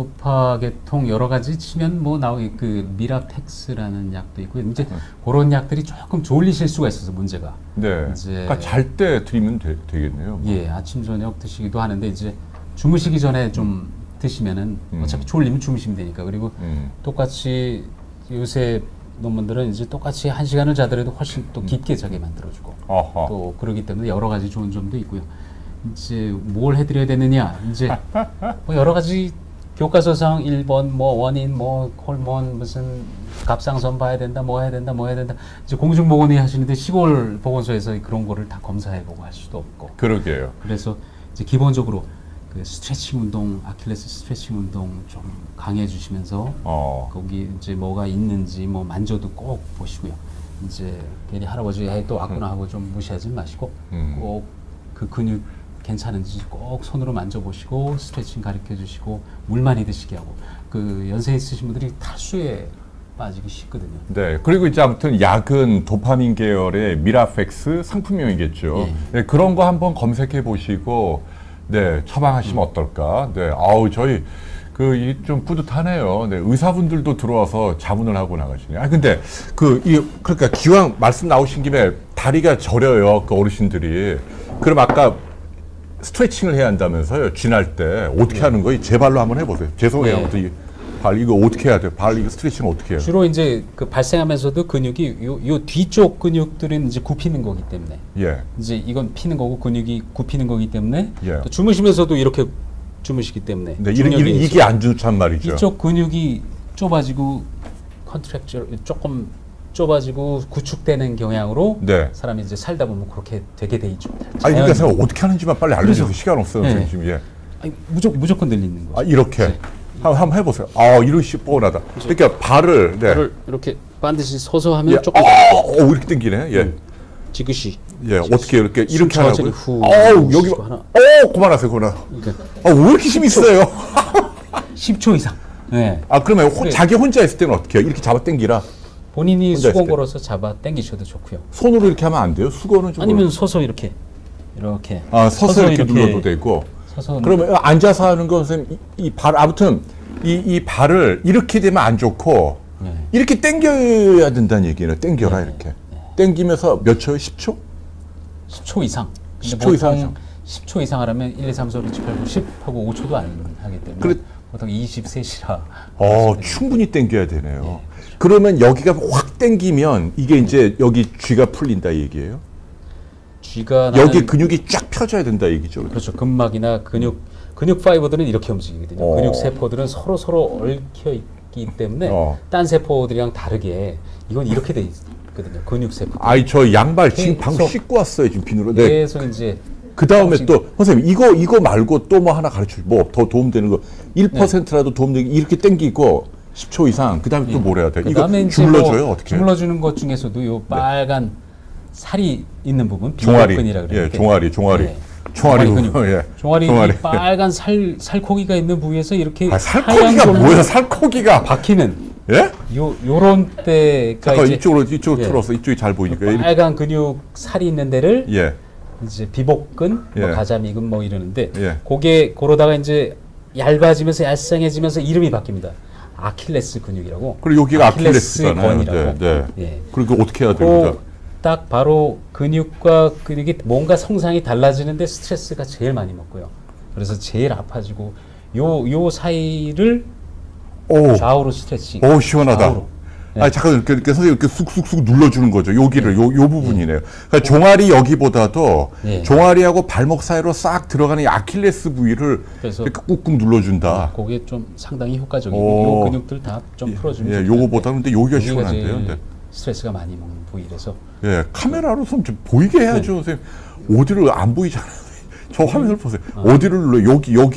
도파계통 여러 가지 치면 뭐 나오기 그 미라텍스라는 약도 있고 이제 그런 약들이 조금 졸리실 수가 있어서 문제가. 네. 그러니까 잘 때 드리면 되겠네요. 뭐. 예, 아침 저녁 드시기도 하는데 이제 주무시기 전에 좀 드시면은 어차피 졸리면 주무시면 되니까. 그리고 똑같이 요새 논문들은 이제 똑같이 1시간을 자더라도 훨씬 또 깊게 자게 만들어주고 어허. 또 그러기 때문에 여러 가지 좋은 점도 있고요. 이제 뭘 해드려야 되느냐 이제 뭐 여러 가지 교과서상 1번 뭐 원인 뭐 호르몬 무슨 갑상선 봐야 된다 뭐 해야 된다 뭐 해야 된다 이제 공중보건의 하시는데 시골 보건소에서 그런 거를 다 검사해보고 할 수도 없고 그러게요. 그래서 이제 기본적으로 그 스트레칭 운동 아킬레스 스트레칭 운동 좀 강해 주시면서 거기 이제 뭐가 있는지 뭐 만져도 꼭 보시고요. 이제 괜히 할아버지 또 왔구나 하고 좀 무시하지 마시고 꼭 그 근육 괜찮은지 꼭 손으로 만져보시고 스트레칭 가르쳐 주시고 물 많이 드시게 하고 그 연세 있으신 분들이 탈수에 빠지기 쉽거든요. 네, 그리고 이제 아무튼 약은 도파민 계열의 미라펙스 상품명이겠죠. 네, 그런 거 한번 검색해 보시고 네 처방하시면 어떨까. 네, 아우 저희 그 좀 뿌듯하네요. 네, 의사분들도 들어와서 자문을 하고 나가시네요. 아 근데 그러니까 기왕 말씀 나오신 김에 다리가 저려요, 그 어르신들이. 그럼 아까 스트레칭을 해야 한다면서요? 쥐날 때 어떻게 하는 거예요? 제 발로 한번 해보세요. 죄송해요. 네. 발 이거 어떻게 해야 돼요? 발 이거 스트레칭 어떻게 해요? 주로 이제 그 발생하면서도 근육이 요 뒤쪽 근육들은 이제 굽히는 거기 때문에 이제 이건 피는 거고 근육이 굽히는 거기 때문에 또 주무시면서도 이렇게 주무시기 때문에 네, 이게 안 좋단 말이죠. 이쪽 근육이 좁아지고 컨트랙처 조금 좁아지고 구축되는 경향으로 사람이 이제 살다 보면 그렇게 되게 돼 있죠. 아니 그러니까 제가 어떻게 하는지만 빨리 알려주세요. 시간 없어요, 네. 지금. 아니, 무조건 들리는 거죠. 아 이렇게 네. 한번 해보세요. 아 이러시 뻔하다. 그러니까 발을 이렇게 반드시 서서 하면 조금 이렇게 당기네. 지그시. 어떻게 이렇게 하라고요? 여기 하나. 그만하세요. 왜 이렇게 힘이 세요? 10초 이상. 네. 아 그러면 자기 혼자 있을 때는 어떻게 해요? 이렇게 잡아 당기라. 본인이 수건 걸어서 잡아 당기셔도 좋고요. 손으로 이렇게 하면 안 돼요? 수건은 좀 아니면 서서 이렇게. 서서 이렇게 눌러도 되고. 그러면 앉아서 하는 건 선생님 이 발 아무튼 이 발을 이렇게 되면 안 좋고 이렇게 당겨야 된다는 얘기예요. 당겨라 이렇게. 당기면서 몇 초요? 10초? 10초 이상. 10초 이상. 10초 이상 하려면 1, 2, 3, 4, 5, 6, 7, 8, 9, 10 하고 5초도 안 하기 때문에 보통 23시라. 충분히 당겨야 되네요. 그러면 여기가 확 당기면 이게 이제 여기 쥐가 풀린다 얘기예요? 쥐가 여기 근육이 쫙 펴져야 된다 얘기죠. 그렇죠. 근막이나 근육 파이버들은 이렇게 움직이거든요. 근육 세포들은 서로 얽혀 있기 때문에 딴 세포들이랑 다르게 이건 이렇게 돼 있거든요. 근육 세포. 저 양발 지금 방금 씻고 왔어요. 지금 비누로. 네. 그래서 이제 그 다음에 또 선생님 이거 말고 또 뭐 하나 가르쳐 뭐 더 도움되는 거 1%라도 도움되게 이렇게 당기고 10초 이상 그 다음에 또 뭘 해야 돼? 이거 주물러줘요? 어떻게? 주물러주는 것 중에서도 요 빨간 살이 있는 부분 종아리. 비복근이라 그래요. 종아리. 종아리 근육. 종아리 빨간 살코기가 있는 부위에서 이렇게 살코기가 뭐야? 살코기가 박히는. 예? 요런 때가 이제 이쪽으로 틀어서 이쪽이 잘 보이니까 빨간 근육 살이 있는 데를 이제 비복근, 뭐 가자미근 뭐 이러는데 그게 그러다가 이제 얇아지면서 얄쌍해지면서 이름이 바뀝니다. 아킬레스 근육이라고. 그리고 여기가 아킬레스잖아요. 건이라고. 그리고 어떻게 해야 됩니까? 딱 바로 근육과 근육이 뭔가 성상이 달라지는데 스트레스가 제일 많이 먹고요. 그래서 제일 아파지고 요 사이를 좌우로 스트레칭. 시원하다. 좌우로. 잠깐 그러니까 선생님 이렇게 쑥쑥쑥 눌러주는 거죠. 여기를 요 부분이네요. 그러니까 종아리 여기보다도 종아리하고 발목 사이로 싹 들어가는 이 아킬레스 부위를 이렇게 꾹꾹 눌러준다. 그게 좀 상당히 효과적이고 요 근육들 다 좀 풀어주면 요거보다는 근데 여기가 시원한데요. 근데 스트레스가 많이 먹는 부위라서. 카메라로 좀 보이게 해야죠, 선생님. 어디를 안 보이잖아요. 저 화면을 보세요. 어디를 눌러?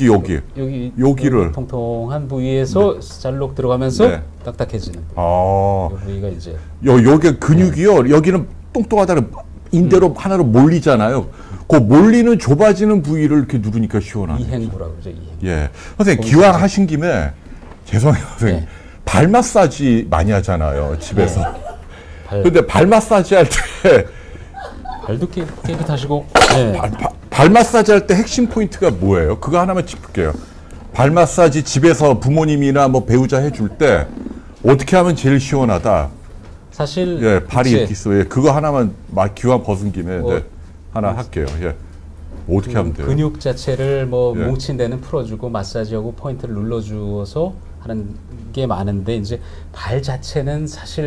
여기를 통통한 부위에서 잘록 들어가면서 딱딱해지는 부위가 이제 여기 근육이요. 여기는 똥똥하다는 인대로 하나로 몰리잖아요. 그 몰리는 좁아지는 부위를 이렇게 누르니까 시원하네. 이행부라고 그러죠. 이행부. 선생님 기왕 하신 김에 죄송해요, 선생님. 발 마사지 많이 하잖아요, 집에서. 근데 발 마사지 할 때 발도 깨끗하시고. 발 마사지 할 때 핵심 포인트가 뭐예요? 그거 하나만 짚을게요. 발 마사지 집에서 부모님이나 뭐 배우자 해줄 때 어떻게 하면 제일 시원하다? 사실 발이 이렇게 있어요. 그거 하나만 기왕 벗은 김에 하나 할게요. 어떻게 하면 돼요? 근육 자체를 뭉친 데는 풀어주고 마사지하고 포인트를 눌러주어서 하는 게 많은데 이제 발 자체는 사실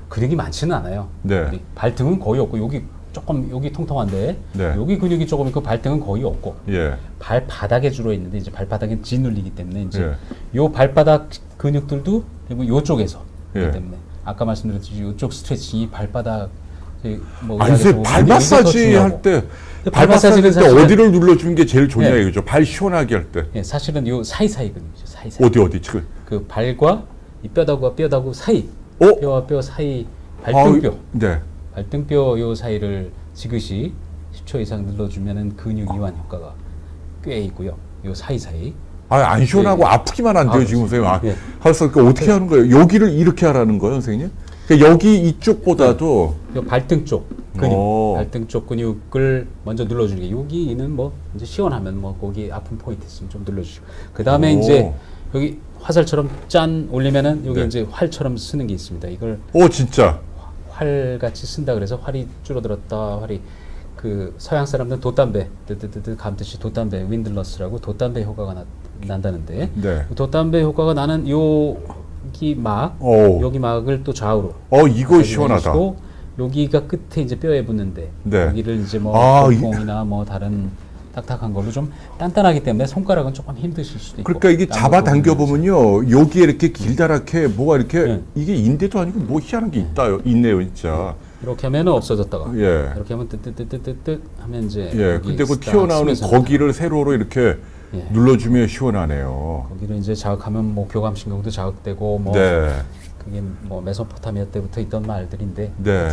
근육이 많지는 않아요. 네. 발등은 거의 없고 여기 조금 여기 통통한데 네. 여기 근육이 조금 있고 발등은 거의 없고 예. 발바닥에 주로 있는데 이제 발바닥은 짓눌리기 때문에 이제 예. 요 발바닥 근육들도 요쪽에서 예. 그렇기 때문에 아까 말씀드렸듯이 요쪽 스트레칭이 발바닥 뭐 아니 선생님 발 마사지 할 때 발 마사지 할 때 어디를 눌러주는 게 제일 좋냐 예. 이거죠. 발 시원하게 할 때. 예, 사실은 요 사이사이 근육이죠. 사이사이. 어디 지금? 그 발과 이 뼈다구와 뼈다구 사이, 뼈와 뼈 사이 발등뼈. 네. 발등뼈 요 사이를 지그시 10초 이상 눌러주면은 근육 이완 효과가 꽤 있고요. 요 사이사이. 안 시원하고 아프기만 안 돼요 지금 선생님. 그래서 어떻게 하는 거예요? 여기를 이렇게 하라는 거예요, 선생님? 그러니까 여기 이쪽보다도 발등 쪽 근육, 발등 쪽 근육을 먼저 눌러주는 게 여기는 뭐 이제 시원하면 뭐 거기 아픈 포인트 있으면 좀 눌러주시고 그 다음에 이제 여기 화살처럼 짠 올리면은 여기 이제 활처럼 쓰는 게 있습니다. 이걸 진짜 활같이 쓴다 그래서 활이 줄어들었다 활이 그 서양 사람들은 돛담배 뜨뜨뜨 감듯이 돛담배 윈들러스라고 돛담배 효과가 난다는데 돛담배 효과가 나는 여기 여기 막을 또 좌우로 이거 시원하다. 여기가 끝에 이제 뼈에 붙는데 여기를 이제 뭐 콩이나 뭐 다른 딱딱한 걸로 좀 단단하기 때문에 손가락은 조금 힘드실 수도 있고. 그러니까 이게 잡아 당겨 보면요 여기에 이렇게 길다랗게 뭐가 이렇게 이게 인대도 아니고 뭐 희한한 게 있네요 진짜. 이렇게 하면은 없어졌다가 이렇게 하면 뜨뜨뜨뜨뜨 하면 이제 근데 그 튀어나오는 거기를 세로로 이렇게 눌러주면 시원하네요. 거기를 이제 자극하면 뭐 교감신경도 자극되고 뭐 그게 뭐 메소포타미아 때부터 있던 말들인데.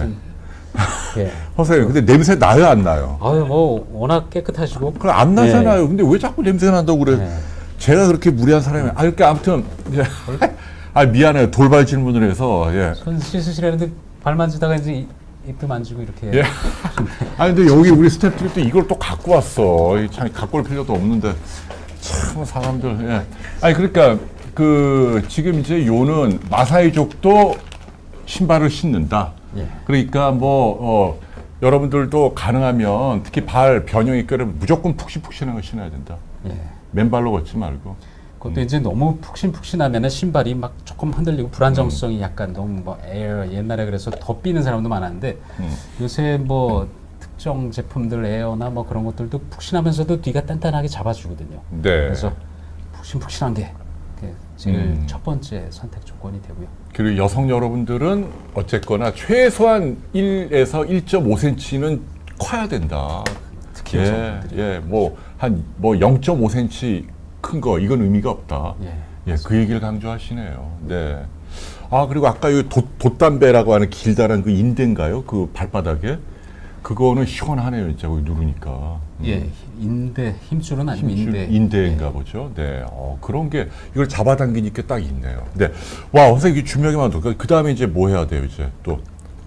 선생님, 근데 냄새 나요, 안 나요? 뭐 워낙 깨끗하시고. 그럼 안 나잖아요. 근데 왜 자꾸 냄새 난다고 그래? 제가 그렇게 무리한 사람이 그러니까 아무튼 미안해요. 돌발 질문을 해서 손 씻으시라는데 발 만지다가 이제 입도 만지고 이렇게. 근데 여기 우리 스태프들이 또 이걸 또 갖고 왔어. 참 갖고 올 필요도 없는데 참 사람들. 그러니까 그 지금 이제 요는 마사이족도 신발을 신는다. 그러니까 뭐 여러분들도 가능하면 특히 발 변형 있거나 무조건 푹신푹신한 걸 신어야 된다. 맨발로 걷지 말고. 그것도 이제 너무 푹신푹신하면은 신발이 막 조금 흔들리고 불안정성이 약간 너무 뭐 옛날에 그래서 더 삐는 사람도 많았는데 요새 뭐 특정 제품들 에어나 뭐 그런 것들도 푹신하면서도 뒤가 단단하게 잡아주거든요. 그래서 푹신푹신한 게 제일 첫 번째 선택 조건이 되고요. 그리고 여성 여러분들은 어쨌거나 최소한 1에서 1.5cm는 커야 된다. 특히 여성분들이. 뭐 0.5cm 큰 거 이건 의미가 없다. 그 얘기를 강조하시네요. 그리고 아까 이 돛담배라고 하는 길다란 그 인대인가요? 그 발바닥에 그거는 시원하네요, 진짜 거기 누르니까. 인대 힘줄은 아니고 인대인가 보죠. 그런 게 이걸 잡아당기니까 딱 있네요. 선생님 이게 중요하게 만들어. 그 다음에 이제 뭐 해야 돼요, 이제 또.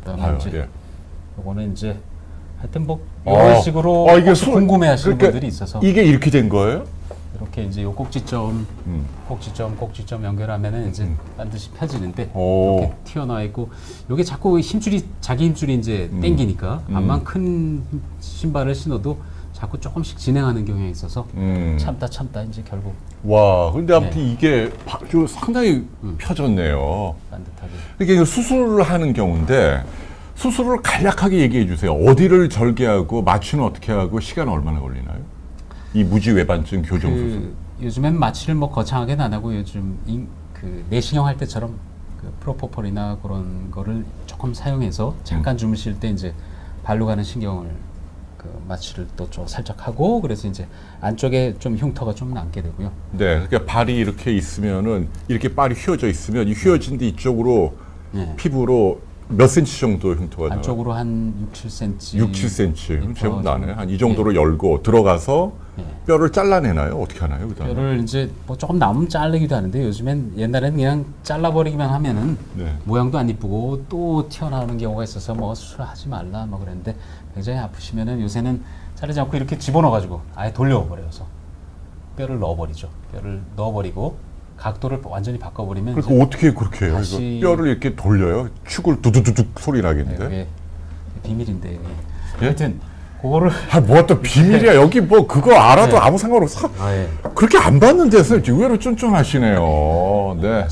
요거는 이제 하여튼 뭐 이런 식으로 이게 궁금해하시는 분들이 있어서 이게 이렇게 된 거예요? 이렇게 이제 요 꼭지점 연결하면은 이제 반드시 펴지는데 이렇게 튀어나와 있고 요게 자꾸 자기 힘줄이 이제 땡기니까 암만 큰 신발을 신어도 자꾸 조금씩 진행하는 경향이 있어서 참다 이제 결국 근데 아무튼 이게 상당히 펴졌네요. 반듯하게. 이게 수술을 하는 경우인데 수술을 간략하게 얘기해 주세요. 어디를 절개하고 마취는 어떻게 하고 시간 얼마나 걸리나요? 이 무지외반증 교정 수술. 요즘엔 마취를 뭐 거창하게는 안 하고 요즘 그 내시경 할 때처럼 그 프로포폴이나 그런 거를 조금 사용해서 잠깐 주무실 때 이제 발로 가는 신경을 그 마취를 또 좀 살짝 하고 그래서 이제 안쪽에 좀 흉터가 좀 남게 되고요. 그러니까 발이 이렇게 있으면은 이렇게 발이 휘어져 있으면 이 휘어진 데 이쪽으로 피부로 몇 센치 정도 흉터가 나요? 안쪽으로 한 6-7cm. 6-7cm. 제법 나네. 한 이 정도로 열고 들어가서 뼈를 잘라내나요? 어떻게 하나요? 그다음에? 뼈를 이제 뭐 조금 남으면 자르기도 하는데 요즘엔 옛날에는 그냥 잘라버리기만 하면은 모양도 안 이쁘고 또 튀어나오는 경우가 있어서 뭐 수술하지 말라 뭐 그랬는데 굉장히 아프시면은 요새는 자르지 않고 이렇게 집어넣어가지고 아예 돌려버려서 뼈를 넣어버리죠. 뼈를 넣어버리고 각도를 완전히 바꿔버리면 그러니까 어떻게 그렇게 해요? 뼈를 이렇게 돌려요? 축을 두두두둑 소리 나겠는데? 비밀인데 하여튼 그거를 뭐가 또 비밀이야. 여기 뭐 그거 알아도 아무 상관없어. 그렇게 안 봤는데 의외로 쫀쫀하시네요.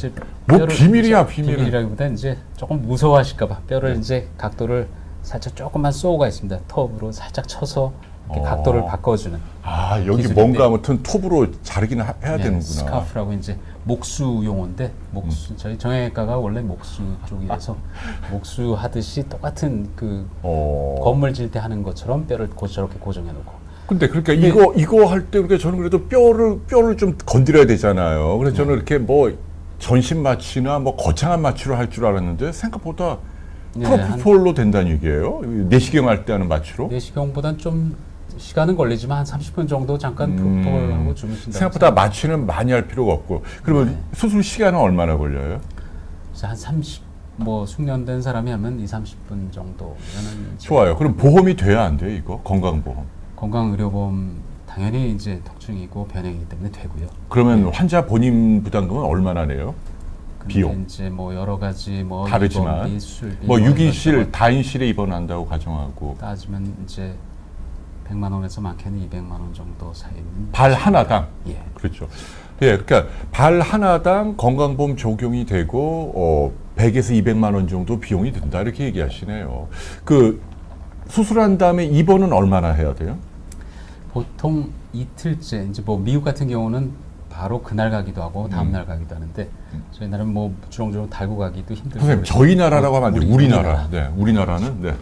뭐 비밀이야, 비밀은. 비밀이라기보다 이제 조금 무서워하실까봐 뼈를 이제 각도를 살짝 조금만 쏘가 있습니다. 톱으로 살짝 쳐서 이렇게 각도를 바꿔주는. 아, 여기 기술인데. 뭔가 아무튼 톱으로 자르긴 해야 되는구나. 스카프라고 이제 목수 용어인데 저희 정형외과가 원래 목수 쪽이라서 목수 하듯이 똑같은 그 건물 질 때 하는 것처럼 뼈를 저렇게 고정해 놓고. 근데 그러니까 이거 할 때 그러니까 저는 그래도 뼈를 좀 건드려야 되잖아요. 그래서 저는 이렇게 뭐 전신 마취나 뭐 거창한 마취로 할 줄 알았는데 생각보다 프로포폴로 된다는 얘기예요. 내시경 할 때 하는 마취로. 내시경보단 좀 시간은 걸리지만 한 30분 정도 잠깐 프로포폴 하고 주무신다. 생각보다 마취는 많이 할 필요가 없고. 그러면 수술 시간은 얼마나 걸려요? 한 30, 뭐 숙련된 사람이 하면 30분 정도면은. 좋아요. 그럼 보험이 돼야 안 돼요, 이거? 건강보험. 건강의료보험 당연히 이제 통증이고 변형이기 때문에 되고요. 그러면 환자 본인 부담금은 얼마나 내요? 비용. 이제 뭐 여러 가지 뭐 다르지만 입원비, 수술비, 뭐 6인실, 다인실에 입원한다고 가정하고 따지면 이제 100만 원에서 많게는 200만 원 정도 사이는 발 하나당. 예. 그렇죠. 예, 그러니까 발 하나당 건강보험 적용이 되고 100에서 200만 원 정도 비용이 든다 이렇게 얘기하시네요. 그 수술한 다음에 입원은 얼마나 해야 돼요? 보통 이틀째. 이제 뭐 미국 같은 경우는 바로 그날 가기도 하고 다음 날 가기도 하는데 저희 나라는 뭐 주렁주렁 달고 가기도 힘들고. 선생님, 저희 나라라고 하면 안 돼요. 우리나라. 네, 우리나라는 네.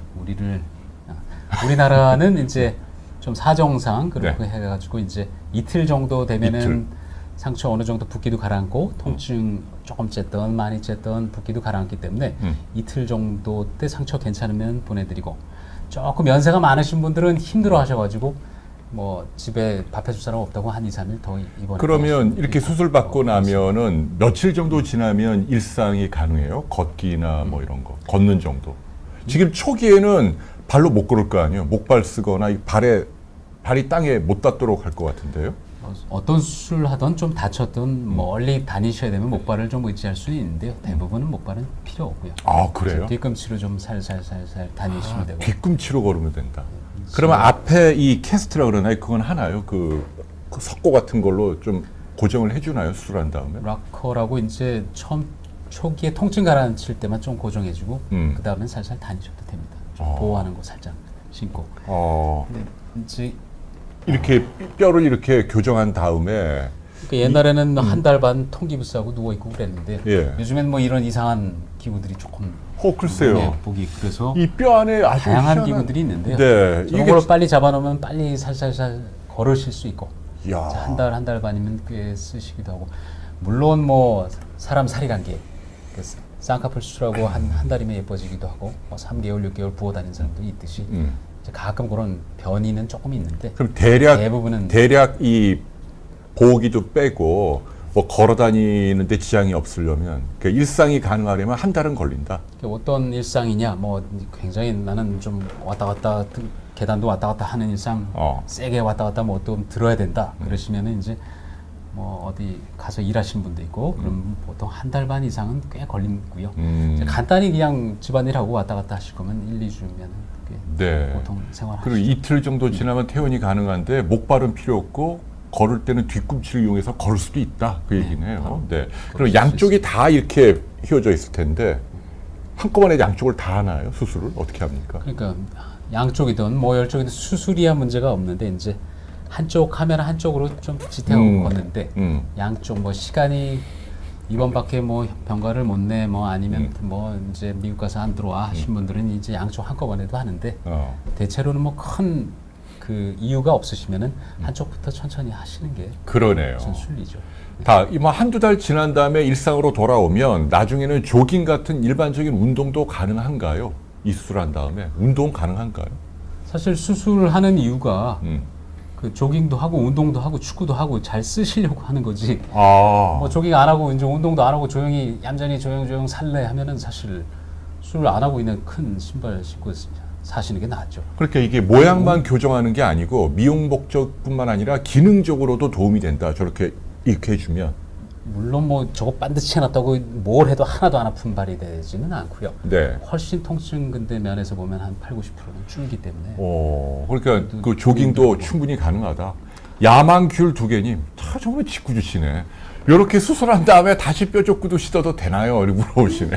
우리나라는 이제 좀 사정상 그렇게 해가지고 이제 이틀 정도 되면은 상처 어느 정도 붓기도 가라앉고 통증 조금 쨌든 많이 쨌든 붓기도 가라앉기 때문에 이틀 정도 때 상처 괜찮으면 보내드리고, 조금 연세가 많으신 분들은 힘들어 하셔가지고 뭐 집에 밥 해줄 사람 없다고 한 2, 3일 더 입원해. 그러면 이렇게 수술 받고 나면은 며칠 정도 지나면 일상이 가능해요? 걷기나 뭐 이런 거, 걷는 정도. 지금 초기에는 발로 못 걸을 거 아니에요? 목발 쓰거나 이 발이 땅에 못 닿도록 할 것 같은데요? 어떤 수술을 하던 좀 다쳤던 멀리 다니셔야 되면 목발을 좀 의지할 수는 있는데요. 대부분은 목발은 필요 없고요. 아, 그래요? 뒤꿈치로 좀 살살살살 다니시면 되고. 뒤꿈치로 걸으면 된다. 그러면 앞에 이 캐스트라 그러나요? 그건 하나요? 그 석고 같은 걸로 좀 고정을 해주나요? 수술한 다음에? 락커라고 이제 초기에 통증 가라앉힐 때만 좀 고정해주고 그 다음엔 살살 다니셔도 됩니다. 좀 보호하는 거 살짝 신고. 근데 이제 이렇게 뼈를 이렇게 교정한 다음에 그러니까 옛날에는 한 달 반 통기부 싸고 누워 있고 그랬는데 예. 요즘엔 뭐 이런 이상한 기구들이 조금 글쎄요. 보기 그래서 이 뼈 안에 아주 다양한 기구들이 있는데요. 네, 이런 걸 빨리 잡아놓으면 빨리 살살살 걸으실 수 있고 야. 한 달 반이면 꽤 쓰시기도 하고, 물론 뭐 사람 사리관계 쌍꺼풀 수술하고 한 달이면 예뻐지기도 하고 뭐 3개월 6개월 부어 다니는 사람도 있듯이 이제 가끔 그런 변이는 조금 있는데, 그럼 대략 대부분은 이 보기도 빼고 뭐 걸어 다니는데 지장이 없으려면 그러니까 일상이 가능하려면 한 달은 걸린다. 어떤 일상이냐, 뭐 굉장히 나는 좀 왔다 갔다 계단도 왔다 갔다 하는 일상, 세게 왔다 갔다 뭐 또 들어야 된다 그러시면은 이제 뭐 어디 가서 일하시는 분도 있고 그럼 보통 한 달 반 이상은 꽤 걸리고요. 간단히 그냥 집안일하고 왔다 갔다 하실 거면 1, 2주면 꽤 보통 생활하시죠. 그리고 이틀 정도 지나면 퇴원이 가능한데 목발은 필요 없고 걸을 때는 뒤꿈치를 이용해서 걸을 수도 있다 그 얘기네요. 네. 그럼 양쪽이 다 이렇게 휘어져 있을 텐데 한꺼번에 양쪽을 다 하나요? 수술을 어떻게 합니까? 그러니까 양쪽이든 뭐 열쪽이든 수술이야 문제가 없는데 이제 한쪽 카메라 한쪽으로 좀 지탱하고 걷는데 양쪽 뭐 시간이 이번밖에 뭐 병가를 못 내 뭐 아니면 뭐 이제 미국 가서 안 들어와 하신 분들은 이제 양쪽 한꺼번에도 하는데 대체로는 뭐 큰 그 이유가 없으시면은 한쪽부터 천천히 하시는 게 그러네요. 순리죠. 다 뭐 한두 달 지난 다음에 일상으로 돌아오면 나중에는 조깅 같은 일반적인 운동도 가능한가요? 이 수술한 다음에 운동 가능한가요? 사실 수술하는 이유가 그 조깅도 하고 운동도 하고 축구도 하고 잘 쓰시려고 하는 거지. 뭐 조깅 안 하고 이제 운동도 안 하고 조용히 얌전히 조용조용 살래 하면은 사실 수술 안 하고 있는 큰 신발 신고 사시는 게 낫죠. 그러니까 이게 모양만 교정하는 게 아니고 미용 목적뿐만 아니라 기능적으로도 도움이 된다. 저렇게 이렇게 해주면. 물론 뭐 저거 반드시 해놨다고 뭘 해도 하나도 안 아픈 발이 되지는 않고요. 네. 훨씬 통증 근대 면에서 보면 한 8, 90%는 줄기 때문에. 그러니까 그 조깅도 충분히 가능하다. 야망귤 두개님, 정말 짓궂으시네. 이렇게 수술한 다음에 다시 뼈족구도 씻어도 되나요? 이렇게 물어보시네.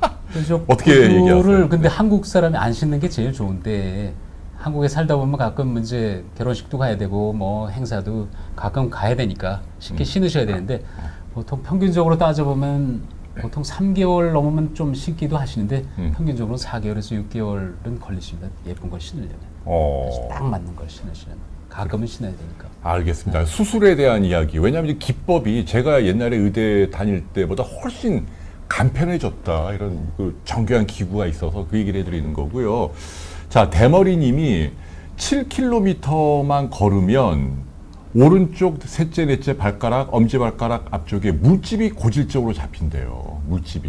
어떻게 얘기하세요? 근데 한국 사람이 안 신는 게 제일 좋은데 한국에 살다 보면 가끔 이제 결혼식도 가야 되고 뭐 행사도 가끔 가야 되니까 쉽게 신으셔야 되는데 보통 평균적으로 따져보면 보통 3개월 넘으면 좀 신기도 하시는데 평균적으로 4개월에서 6개월은 걸리십니다. 예쁜 걸 신으려면. 딱 맞는 걸 신으시려면. 가끔은 신어야 되니까. 알겠습니다. 수술에 대한 이야기. 왜냐하면 이 기법이 제가 옛날에 의대 다닐 때보다 훨씬 간편해졌다. 이런 그 정교한 기구가 있어서 그 얘기를 해드리는 거고요. 자, 대머리님이 7km만 걸으면 오른쪽 셋째, 넷째 발가락, 엄지발가락 앞쪽에 물집이 고질적으로 잡힌대요.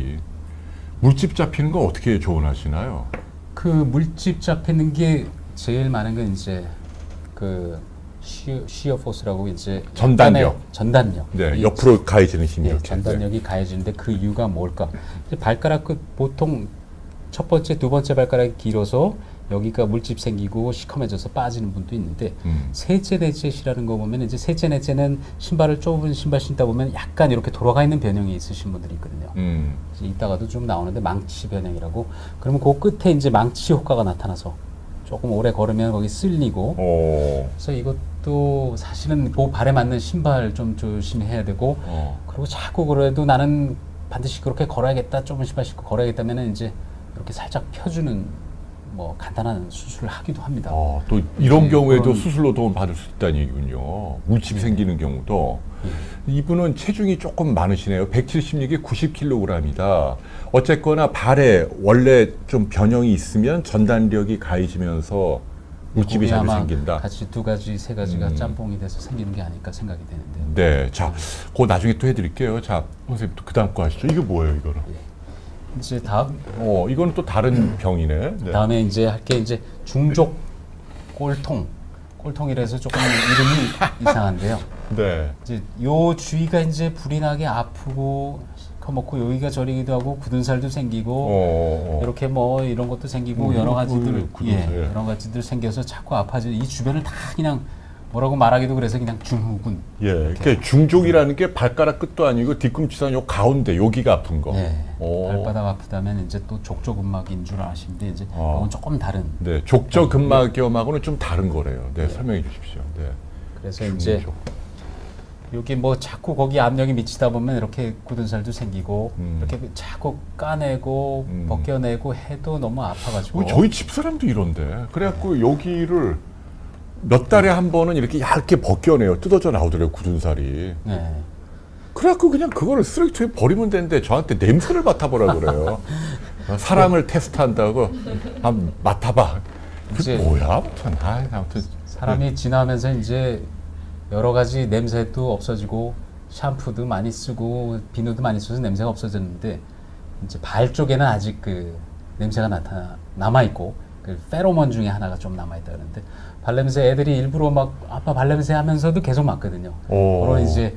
물집 잡히는 거 어떻게 조언하시나요? 그 물집 잡히는 게 제일 많은 건 이제 그 시어 포스라고 이제 전단력. 이 옆으로 가해지는 힘이 예, 이렇게. 전단력이 가해지는데 그 이유가 뭘까? 이제 발가락 끝 보통 첫 번째, 두 번째 발가락이 길어서 여기가 물집 생기고 시커매져서 빠지는 분도 있는데 셋째, 넷째시라는 거 보면 이제 셋째, 넷째는 신발을 좁은 신발 신다 보면 약간 이렇게 돌아가 있는 변형이 있으신 분들이 있거든요. 이따가도 좀 나오는데 망치 변형이라고. 그러면 그 끝에 이제 망치 효과가 나타나서 조금 오래 걸으면 거기 쓸리고. 그래서 이것도 사실은 그 발에 맞는 신발 좀 조심해야 되고. 그리고 자꾸 그래도 나는 반드시 그렇게 걸어야겠다. 좁은 신발 신고 걸어야겠다면은 이제 이렇게 살짝 펴주는 뭐 간단한 수술을 하기도 합니다. 또 이런 경우에도 수술로 도움 받을 수 있다는 얘기군요. 물집이 생기는 경우도. 이분은 체중이 조금 많으시네요. 176에 90kg이다. 어쨌거나 발에 원래 좀 변형이 있으면 전단력이 가해지면서 물집이 자주 생긴다. 같이 두 가지, 세 가지가 짬뽕이 돼서 생기는 게 아닐까 생각이 되는데요. 네, 자, 그거 나중에 또 해드릴게요. 자, 선생님 또 그 다음 거 하시죠. 이게 뭐예요, 이거는? 이제 다음 이건 또 다른 병이네. 네. 다음에 이제 할 게 이제 중족 꼴통이라서 조금 이름이 이상한데요. 네. 이제 요 주위가 이제 불이 나게 아프고 시커멓고 여기가 저리기도 하고 굳은 살도 생기고 이렇게 뭐 이런 것도 생기고 여러 가지들 여러 가지들 생겨서 자꾸 아파지는 이 주변을 다 그냥 뭐라고 말하기도 그래서 그냥 중후군. 예, 그러니까 중족이라는 게 발가락 끝도 아니고 뒤꿈치상 요 가운데 여기가 아픈 거. 네. 발바닥 아프다면 이제 또 족저근막인 줄 아시는데 이제 이건 조금 다른. 네, 족저근막염하고는 좀 다른 거래요. 네, 설명해 주십시오. 네. 그래서 이제 여기 뭐 자꾸 거기 압력이 미치다 보면 이렇게 굳은 살도 생기고 이렇게 자꾸 까내고 벗겨내고 해도 너무 아파가지고. 저희 집사람도 이런데 그래갖고 여기를 몇 달에 한 번은 이렇게 얇게 벗겨내요. 뜯어져 나오더래요, 굳은 살이. 네. 그래갖고 그냥 그거를 쓰레기통에 버리면 되는데 저한테 냄새를 맡아보라 그래요. 사람을 테스트한다고 맡아봐. 그게 뭐야? 아무튼 사람이 지나면서 이제 여러 가지 냄새도 없어지고 샴푸도 많이 쓰고 비누도 많이 써서 냄새가 없어졌는데 이제 발 쪽에는 아직 그 냄새가 남아 있고 그 페로몬 중에 하나가 좀 남아 있다 그러는데 발냄새 애들이 일부러 막 아빠 발냄새 하면서도 계속 맡거든요. 그런 이제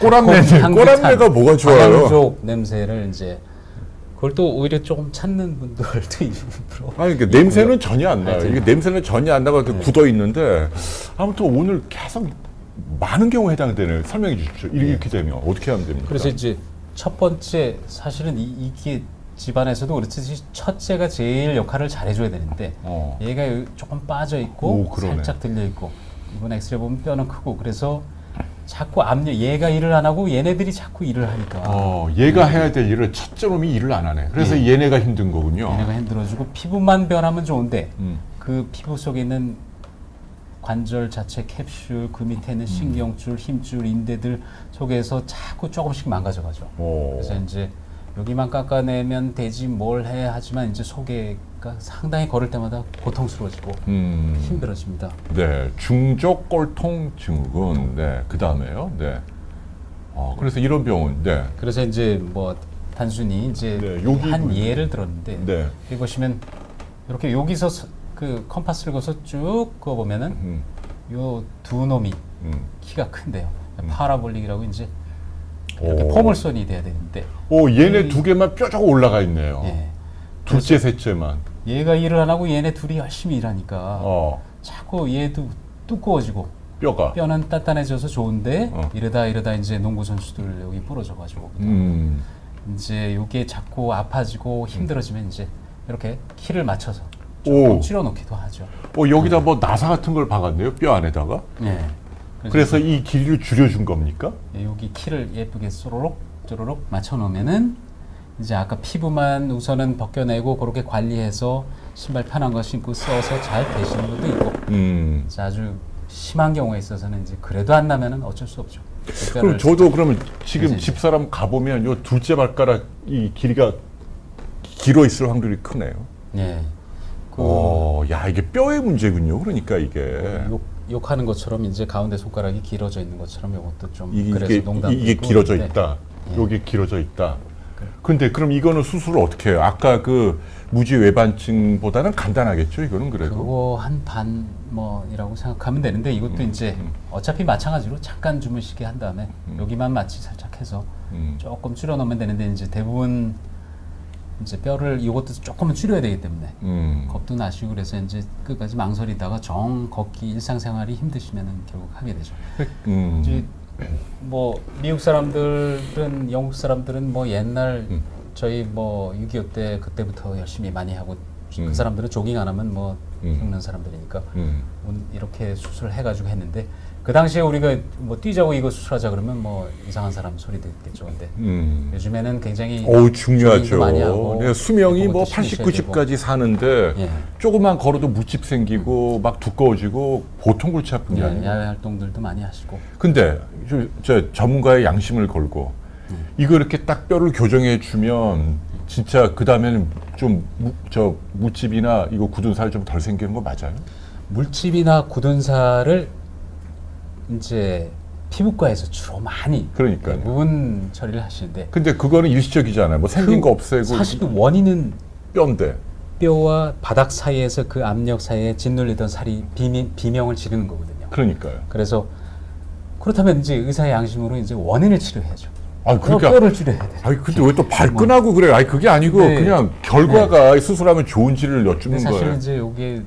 꼬랑내가 뭐가 좋아요? 쪽 냄새를 이제 그걸 또 오히려 조금 찾는 분들도 일부러. 아니, 그러니까 냄새는 전혀 안 나요. 이게 냄새는 전혀 안 나고 굳어 있는데 아무튼 오늘 계속 많은 경우에 해당되네요. 설명해 주십시오. 이렇게 되면 어떻게 하면 됩니까? 그래서 이제 첫 번째 사실은 이게 집안에서도 그렇듯이 첫째가 제일 역할을 잘해줘야 되는데 얘가 조금 빠져 있고 살짝 들려 있고 이번 엑스레이 보면 뼈는 크고 그래서 자꾸 얘가 일을 안 하고 얘네들이 자꾸 일을 하니까 얘가 해야 될 일을 첫째 놈이 일을 안 하네. 그래서 얘네가 힘든 거군요. 얘네가 힘들어지고 피부만 변하면 좋은데 그 피부 속에 있는 관절 자체 캡슐 그 밑에 있는 신경줄, 힘줄, 인대들 속에서 자꾸 조금씩 망가져가죠. 그래서 이제 여기만 깎아내면 되지 뭘 해 하지만 이제 속에가 상당히 걸을 때마다 고통스러워지고 힘들어집니다. 네, 중족 꼴통 증후군. 네, 그 다음에요. 네. 그래서 이런 병은 네. 그래서 이제 뭐 단순히 이제 한 예를 들었는데 여기 보시면 이렇게 여기서 그 컴파스를 거서 쭉 그어 보면은 요 두 놈이 키가 큰데요. 파라볼릭이라고 이제 이렇게 포물선이 돼야 되는데. 얘네 두 개만 뾰족 올라가 있네요. 예. 둘째, 셋째만. 얘가 일을 안 하고 얘네 둘이 열심히 일하니까 자꾸 얘도 두꺼워지고 뼈는 단단해져서 좋은데 이러다 이제 농구 선수들 여기 부러져가지고 이제 이게 자꾸 아파지고 힘들어지면 이제 이렇게 키를 맞춰서 조금 줄여놓기도 하죠. 여기다 뭐 나사 같은 걸 박았네요, 뼈 안에다가. 네. 그래서 이 길이를 줄여준 겁니까? 여기 키를 예쁘게 쪼로록 맞춰놓으면은 이제 아까 피부만 우선은 벗겨내고 그렇게 관리해서 신발 편한 거 신고 써서 잘 되시는 분도 있고 이제 아주 심한 경우에 있어서는 이제 그래도 안 나면은 어쩔 수 없죠. 그럼 저도 그러면 지금 집사람 가보면 요 둘째 발가락 이 길이가 길어 있을 확률이 크네요. 네. 야, 이게 뼈의 문제군요. 그러니까 이게. 욕하는 것처럼 이제 가운데 손가락이 길어져 있는 것처럼 이것도 좀 그래서 농담 이게 길어져 있다. 여기 길어져 있다. 근데 그럼 이거는 수술을 어떻게 해요? 아까 그 무지 외반증보다는 간단하겠죠, 이거는 그래도. 그거 한 반 뭐이라고 생각하면 되는데 이것도 이제 어차피 마찬가지로 잠깐 주무시게 한 다음에 여기만 마취 살짝 해서 조금 줄여놓으면 되는데 이제 대부분 이제 뼈를 이것도 조금은 줄여야 되기 때문에 겁도 나시고 그래서 이제 끝까지 망설이다가 정 걷기 일상생활이 힘드시면은 결국 하게 되죠. 이제 뭐 미국 사람들은 영국 사람들은 뭐 옛날 저희 뭐 6.25 때 그때부터 열심히 많이 하고 그 사람들은 조깅 안 하면 뭐 죽는 사람들이니까 이렇게 수술을 해가지고 했는데 그 당시에 우리가 뭐 뛰자고 이거 수술하자 그러면 뭐 이상한 사람 소리 듣겠죠. 근데 요즘에는 굉장히 중요하죠. 많이 하고 네, 수명이 뭐 80, 90까지 사는데 조금만 걸어도 묻집 생기고 막 두꺼워지고 보통 골치 아픈 게 아니에요. 야외 활동들도 많이 하시고. 근데 저 전문가의 양심을 걸고 이거 이렇게 딱 뼈를 교정해 주면 진짜 그 다음에는 좀 묻집이나 이거 굳은 살 좀 덜 생기는 거 맞아요? 물집이나 굳은 살을 이제 피부과에서 주로 많이 대부분 처리를 하시는데 근데 그거는 일시적이잖아요. 뭐 생긴 거 없애고 사실 원인은 뼈인데 뼈와 바닥 사이에서 그 압력 사이에 짓눌리던 살이 비명을 지르는 거거든요. 그러니까요. 그래서 그렇다면 이제 의사의 양심으로 이제 원인을 치료해야죠. 그러니까 뼈를 줄여야 돼. 근데 왜 또 발끈하고 그래? 그게 아니고 그냥 결과가 수술하면 좋은지를 여쭙는 거예요. 사실은 이제 이게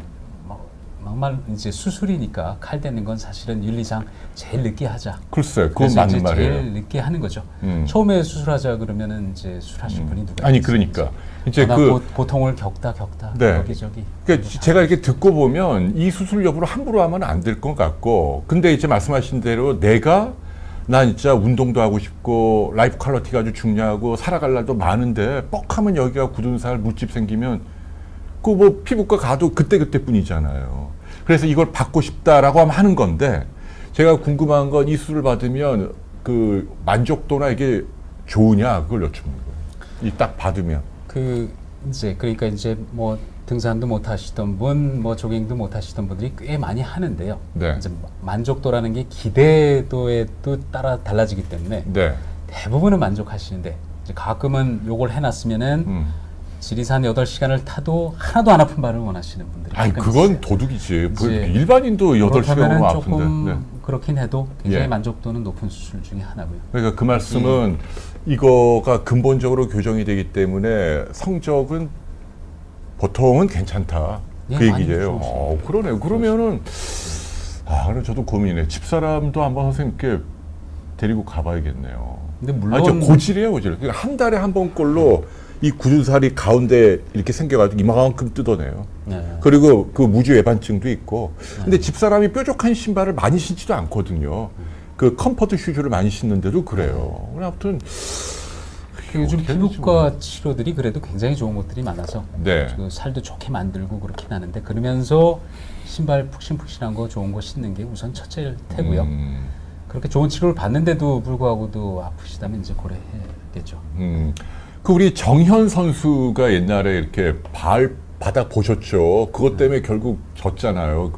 막말 이제 수술이니까 칼 대는 건 사실은 윤리상 제일 늦게 하자. 글쎄, 그건 맞는 말이에요. 제일 늦게 하는 거죠. 처음에 수술하자 그러면은 이제 수술하실 분이 누가 아니 그러니까 이제 고통을 겪다 여기저기. 그러니까 제가 이렇게 듣고 보면 이 수술 여부를 함부로 하면 안 될 것 같고, 근데 이제 말씀하신 대로 난 진짜 운동도 하고 싶고 라이프 퀄리티가 아주 중요하고 살아갈 날도 많은데 뻑하면 여기가 굳은 살 묻집 생기면 그 뭐 피부과 가도 그때뿐이잖아요. 그래서 이걸 받고 싶다라고 하는 건데 제가 궁금한 건 이 수술을 받으면 그 만족도나 이게 좋으냐 그걸 여쭙는 거예요. 이 딱 받으면. 그러니까 이제 뭐 등산도 못 하시던 분, 뭐 조깅도 못 하시던 분들이 꽤 많이 하는데요. 네. 이제 만족도라는 게 기대도에도 따라 달라지기 때문에 대부분은 만족하시는데 이제 가끔은 요걸 해놨으면은 지리산 8시간을 타도 하나도 안 아픈 발을 원하시는 분들이 그건 도둑이지. 일반인도 8시간은 아픈데. 조금 그렇긴 해도 굉장히 만족도는 높은 수술 중에 하나고요. 그러니까 그 말씀은 이거가 근본적으로 교정이 되기 때문에 성적은 보통은 괜찮다. 그 얘기예요. 그러네요. 그러면은 그럼 저도 고민해. 집사람도 한번 선생님께 데리고 가봐야겠네요. 근데 물론 저 고질이에요, 고질. 그러니까 한 달에 한 번꼴로 이 굳은 살이 가운데 이렇게 생겨가지고 이만큼 뜯어내요. 그리고 그 무지 외반증도 있고. 근데 집사람이 뾰족한 신발을 많이 신지도 않거든요. 그 컴포트 슈즈를 많이 신는데도 그래요. 아무튼 요즘 피부과 치료들이 그래도 굉장히 좋은 것들이 많아서 그 살도 좋게 만들고 그렇긴 하는데 그러면서 신발 푹신푹신한 거 좋은 거 신는 게 우선 첫째일 테고요. 그렇게 좋은 치료를 받는데도 불구하고도 아프시다면 이제 고려해야겠죠. 그 우리 정현 선수가 옛날에 이렇게 바닥 보셨죠? 그것 때문에 결국 졌잖아요.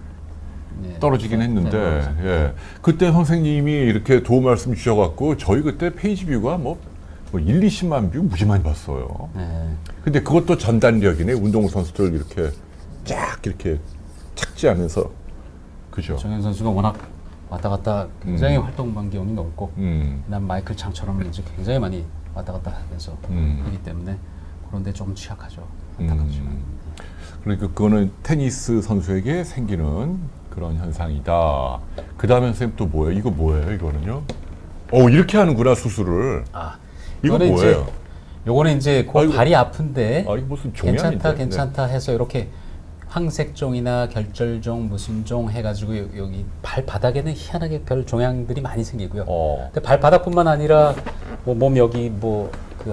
떨어지긴 했는데 그때 선생님이 이렇게 도움 말씀 주셔갖고 저희 그때 페이지 뷰가 뭐 1, 20만 뷰 무지 많이 봤어요. 근데 그것도 전단력이네. 운동선수들 이렇게 쫙 이렇게 착지하면서. 그죠? 정현 선수가 워낙 왔다 갔다 굉장히 활동 반경이 넓고 난 마이클 창처럼 이제 굉장히 많이 왔다 갔다 하면서 하기 때문에 그런데 조금 취약하죠. 안타깝지만. 그러니까 그거는 테니스 선수에게 생기는 그런 현상이다. 그 다음에 선생님 또 뭐예요? 이거 뭐예요? 이거는요? 이렇게 하는구나, 수술을. 이거 이거는 뭐예요? 요거는 이제 그 발이 아픈데 이거 무슨 종양인데? 괜찮다 해서 이렇게 황색종이나 결절종 무슨 종 해가지고 여기 발바닥에는 희한하게 별 종양들이 많이 생기고요. 근데 발바닥뿐만 아니라 뭐 몸 여기 뭐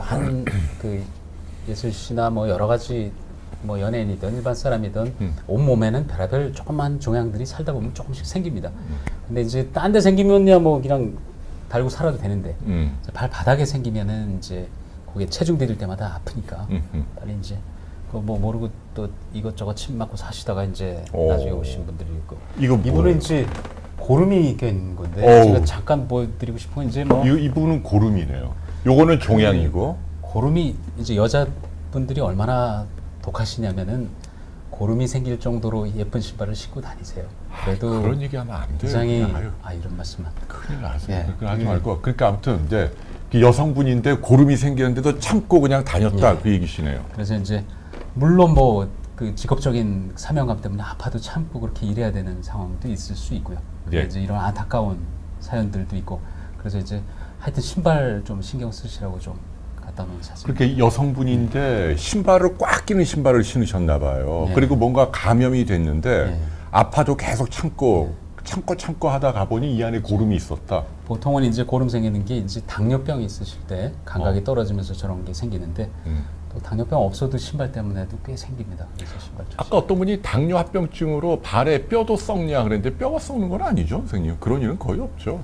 그 예슬 씨나 뭐 여러 가지 뭐 연예인이든 일반 사람이든 온 몸에는 별의별 조그만 종양들이 살다 보면 조금씩 생깁니다. 근데 이제 딴 데 생기면야 뭐 그냥 달고 살아도 되는데 발바닥에 생기면은 이제 거기에 체중 들일 때마다 아프니까 빨리 이제 그 뭐 모르고 또 이것저것 침 맞고 사시다가 이제 나중에 오신 분들이 있고. 이분은 이제 고름이 껴있는 건데 제가 잠깐 보여드리고 싶은 건 이제 뭐 이분은 고름이네요. 요거는 종양이고. 고름이 이제 여자분들이 얼마나 독하시냐면은 고름이 생길 정도로 예쁜 신발을 신고 다니세요. 그래도 그런 얘기하면 안 돼요. 굉장히 이런 말씀은 큰일 나세요. 하지 말고. 그러니까 아무튼 이제 여성분인데 고름이 생기는데도 참고 그냥 다녔다 그 얘기시네요. 그래서 이제 물론 뭐 그 직업적인 사명감 때문에 아파도 참고 그렇게 일해야 되는 상황도 있을 수 있고요. 이제 이런 안타까운 사연들도 있고 그래서 이제 하여튼 신발 좀 신경 쓰시라고 좀 갖다 놓은 사진. 그렇게 여성분인데 신발을 꽉 끼는 신발을 신으셨나 봐요. 그리고 뭔가 감염이 됐는데 아파도 계속 참고 하다 가보니 이 안에 고름이 있었다. 보통은 이제 고름 생기는 게 이제 당뇨병이 있으실 때 감각이 떨어지면서 저런 게 생기는데 또 당뇨병 없어도 신발 때문에도 꽤 생깁니다. 그래서 신발 아까 어떤 분이 당뇨 합병증으로 발에 뼈도 썩냐 그랬는데 뼈가 썩는 건 아니죠, 선생님? 그런 일은 거의 없죠.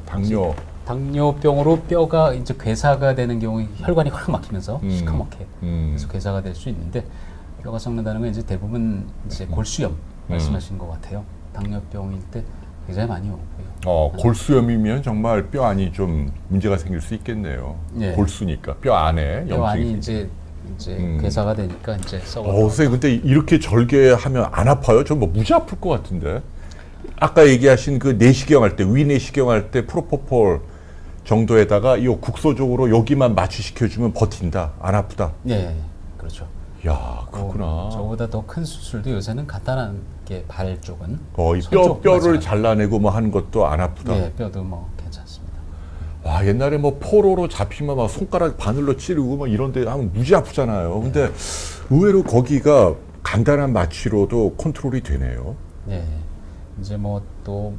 당뇨병으로 뼈가 이제 괴사가 되는 경우에 혈관이 확 막히면서 시커멓게 그래서 괴사가 될 수 있는데 뼈가 썩는다는 건 이제 대부분 이제 골수염 말씀하신 것 같아요. 당뇨병일 때 굉장히 많이 오고요. 골수염이면 정말 뼈 안이 좀 문제가 생길 수 있겠네요. 골수니까 뼈 안에 뼈 안이 이제 괴사가 되니까 이제 썩어. 선생님 근데 이렇게 절개하면 안 아파요? 저 뭐 무지 아플 것 같은데. 아까 얘기하신 그 내시경 할 때 위내시경 할 때 프로포폴 정도에다가 이 국소적으로 여기만 마취시켜주면 버틴다. 안 아프다. 네, 그렇죠. 야, 그렇구나. 저보다 더 큰 수술도 요새는 간단한 게 발 쪽은. 뼈를 잘라내고 뭐 하는 것도 안 아프다. 네, 뼈도 뭐 괜찮습니다. 와, 옛날에 뭐 포로로 잡히면 막 손가락 바늘로 찌르고 막 이런데 하면 무지 아프잖아요. 근데 의외로 거기가 간단한 마취로도 컨트롤이 되네요. 네, 이제 뭐 또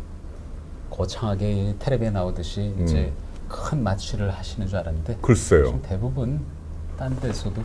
거창하게 텔레비에 나오듯이 이제 큰 마취를 하시는 줄 알았는데. 글쎄요. 지금 대부분 딴 데서도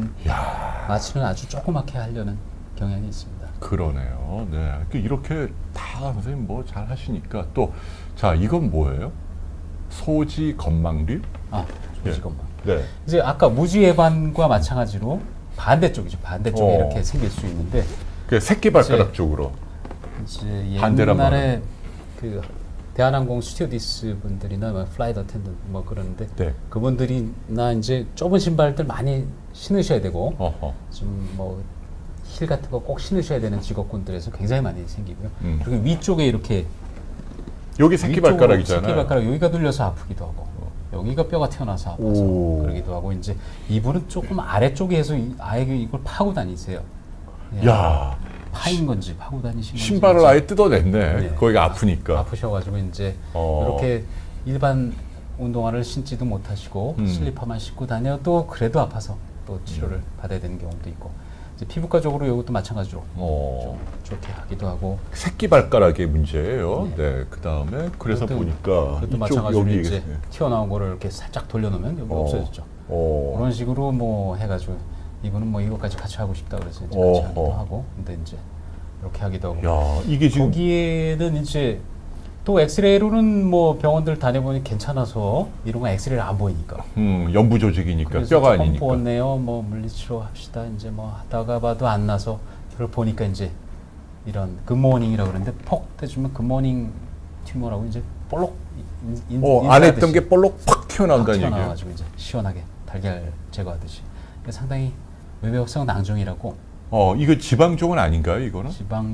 마취는 아주 조그맣게 하려는 경향이 있습니다. 그러네요. 네, 이렇게 다 선생님 뭐 잘 하시니까 또 자 이건 뭐예요? 소지 건망류? 소지 건망. 네. 이제 아까 무지외반과 마찬가지로 반대쪽이죠. 반대쪽에 이렇게 생길 수 있는데. 그 새끼발가락 쪽으로. 이제 옛날에 그 대한항공 스튜어디스 분들이나 뭐 플라이트 어텐던트 뭐 그러는데 그분들이나 이제 좁은 신발들 많이 신으셔야 되고 좀 뭐 힐 같은 거 꼭 신으셔야 되는 직업군들에서 굉장히 많이 생기고요. 그리고 위쪽에 이렇게 여기 새끼발가락이잖아요. 새끼발가락 여기가 눌려서 아프기도 하고 여기가 뼈가 튀어나와서 아파서 그러기도 하고 이제 이분은 조금 아래쪽에서 아예 이걸 파고 다니세요. 야. 파인 건지 파고 다니신 건지 신발을 아예 뜯어냈네. 거기가 아프니까. 아프셔가지고 이제 이렇게 일반 운동화를 신지도 못하시고 슬리퍼만 신고 다녀도 그래도 아파서 또 치료를 받아야 되는 경우도 있고 이제 피부과적으로 이것도 마찬가지로 좀 좋게 하기도 하고 새끼발가락의 문제예요. 네. 그 다음에 그래서 보니까 그것도 마찬가지로 이제 튀어나온 거를 이렇게 살짝 돌려놓으면 여기 없어졌죠. 그런 식으로 뭐 해가지고. 이분은 뭐 이것까지 같이 하고 싶다 그래서 이제 같이 하기도 하고 근데 이제 이렇게 하기도 하고 야, 이게 지금 거기에는 이제 또 엑스레이로는 뭐 병원들 다녀보니 괜찮아서 이런 거 엑스레이를 안 보이니까 연부 조직이니까 뼈가 아니니까 보았네요. 뭐 물리치료 합시다 이제 뭐 하다가 봐도 안 나서 그걸 보니까 이제 이런 굿모닝이라고 그러는데 퍽 떼주면 굿모닝 튜머라고 이제 볼록 안 했던 게 볼록 팍 튀어나온다는 얘기예요. 튀어나와가지고 이제 시원하게 달걀 제거하듯이 상당히 외벽성 낭종이라고. 이거 지방종은 아닌가요, 이거는?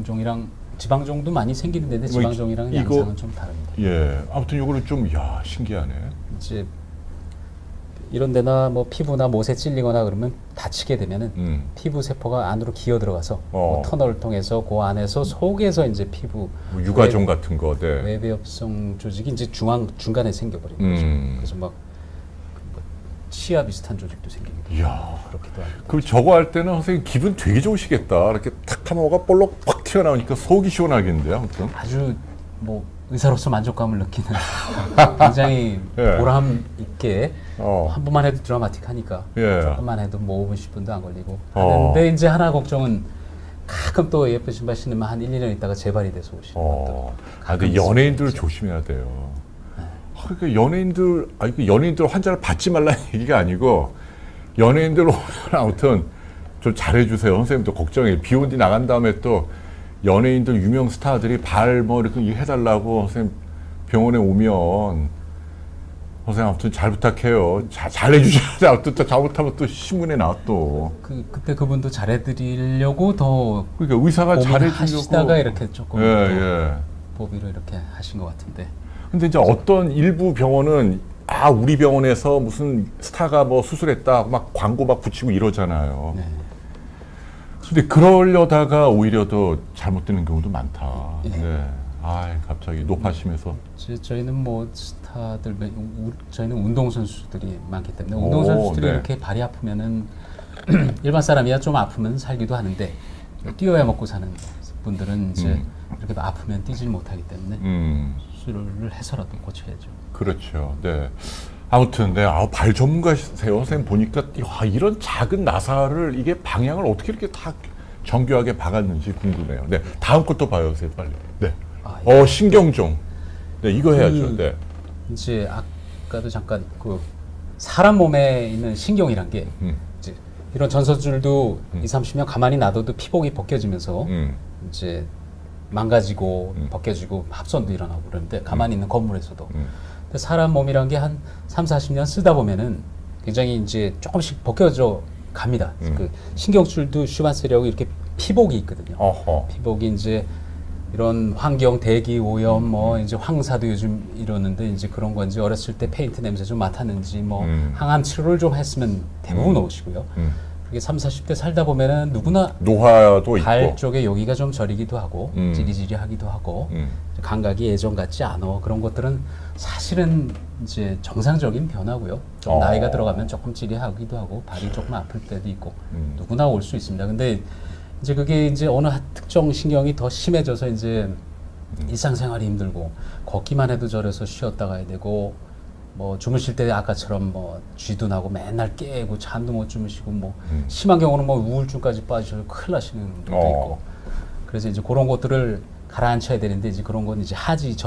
지방종도 많이 생기는데 지방종이랑 양상은 좀 다릅니다. 예, 아무튼 이거는 좀 신기하네. 이제 이런 데나 뭐 피부나 못에 찔리거나 그러면 다치게 되면은 피부 세포가 안으로 기어 들어가서 뭐 터널을 통해서 그 안에서 속에서 이제 피부 뭐 유가종 같은 거, 네. 외배엽성 조직이 이제 중간에 생겨버리는 거죠. 그래서 막 치아 비슷한 조직도 생기고 그렇기도 하고. 그럼 저거 할 때는 선생님 기분 되게 좋으시겠다. 이렇게 탁 하면 뭐가 볼록 팍 튀어나오니까 속이 시원하겠는데요, 아무튼. 아주 뭐 의사로서 만족감을 느끼는 굉장히 예. 보람 있게 한 번만 해도 드라마틱하니까 조금만 해도 뭐 5분 10분도 안 걸리고 하는데 이제 하나 걱정은 가끔 또 예쁜 신발 신으면 한 1, 2년 있다가 재발이 돼서 오시는 것도. 근데 연예인들 조심해야 돼요. 그러니까 연예인들 환자를 받지 말라는 얘기가 아니고 연예인들 오면 아무튼 좀 잘해주세요. 선생님도 걱정해요. 비 온 뒤 나간 다음에 또 연예인들 유명 스타들이 발 뭐 이렇게 해달라고 선생님 병원에 오면 선생님 아무튼 잘 부탁해요. 잘해주셔야 아무튼 또 잘못하면 또 신문에 나와 또. 그때 그분도 잘해드리려고 더 그러니까 의사가 잘해주려고 하시다가 이렇게 조금 예. 보비로 이렇게 하신 것 같은데. 근데 이제 어떤 일부 병원은 우리 병원에서 무슨 스타가 뭐 수술했다 막 광고 막 붙이고 이러잖아요. 네. 근데 그러려다가 오히려 더 잘못되는 경우도 많다. 네. 갑자기 높아지면서. 저희는 뭐 스타들, 저희는 운동선수들이 많기 때문에 운동선수들이 이렇게 발이 아프면은 일반 사람이야 좀 아프면 살기도 하는데 뛰어야 먹고 사는 분들은 이제 이렇게 아프면 뛰질 못하기 때문에 수술을 해서라도 고쳐야죠. 그렇죠. 네. 아무튼 발 전문가세요. 선생님 보니까 이런 작은 나사를 이게 방향을 어떻게 이렇게 다 정교하게 박았는지 궁금해요. 네. 다음 것도 봐요, 선생님 빨리. 네. 신경종. 네, 이거 해야죠. 네. 이제 아까도 잠깐 사람 몸에 있는 신경이란 게 이제 이런 전선줄도 20-30년 가만히 놔둬도 피복이 벗겨지면서 이제 망가지고 벗겨지고 합선도 일어나고 그러는데 가만히 있는 건물에서도. 근데 사람 몸이란 게 한 30-40년 쓰다 보면은 굉장히 이제 조금씩 벗겨져 갑니다. 그 신경줄도 슈만셀이라고 이렇게 피복이 있거든요. 피복이 이제 이런 환경, 대기, 오염, 뭐 이제 황사도 요즘 이러는데 이제 그런 건지 어렸을 때 페인트 냄새 좀 맡았는지 뭐 항암 치료를 좀 했으면 대부분 오시고요. 그게 30-40대 살다 보면은 누구나 노화도 발 있고 쪽에 여기가 좀 저리기도 하고 찌리찌리하기도 하고 감각이 예전 같지 않아. 그런 것들은 사실은 이제 정상적인 변화고요. 좀 나이가 들어가면 조금 찌리하기도 하고 발이 조금 아플 때도 있고 누구나 올 수 있습니다. 근데 이제 그게 이제 어느 특정 신경이 더 심해져서 이제 일상생활이 힘들고 걷기만 해도 저려서 쉬었다 가야 되고 뭐 주무실 때 아까처럼 뭐 쥐도 나고 맨날 깨고 잠도 못 주무시고 뭐 심한 경우는 뭐 우울증까지 빠지셔서 큰일 나시는 분도 있고 그래서 이제 그런 것들을 가라앉혀야 되는데 이제 그런 건 이제 하지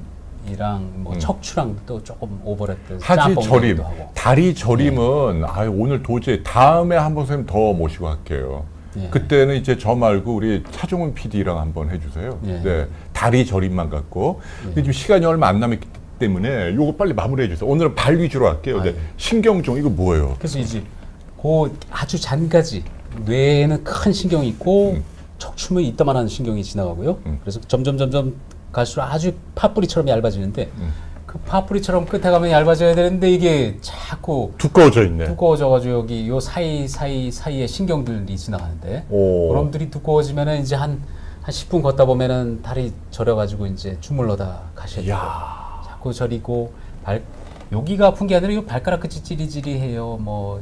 저림이랑 뭐 척추랑 또 조금 오버랩돼서 하지 저림, 다리 저림은 오늘 도저히 다음에 한번 선생님 더 모시고 할게요. 그때는 이제 저 말고 우리 차종훈 PD랑 한번 해주세요. 네, 다리 저림만 갖고. 근데 지금 시간이 얼마 안 남았기 때문에 요거 빨리 마무리해 주세요. 오늘은 발 위주로 할게요. 네. 신경종 이거 뭐예요? 그래서 이제 그 아주 잔가지 뇌에는 큰 신경이 있고 척추면 이따만한 신경이 지나가고요. 그래서 점점 갈수록 아주 팥뿌리처럼 얇아지는데 그 팥뿌리처럼 끝에 가면 얇아져야 되는데 이게 자꾸 두꺼워져 있네. 두꺼워져가지고 여기 요 사이에 신경들이 지나가는데 그놈들이 두꺼워지면은 이제 한 10분 걷다 보면은 다리 저려가지고 이제 주물러다 가셔야 돼요. 자꾸 저리고 여기가 아픈 게 아니라 요 발가락 끝이 찌리찌리해요. 뭐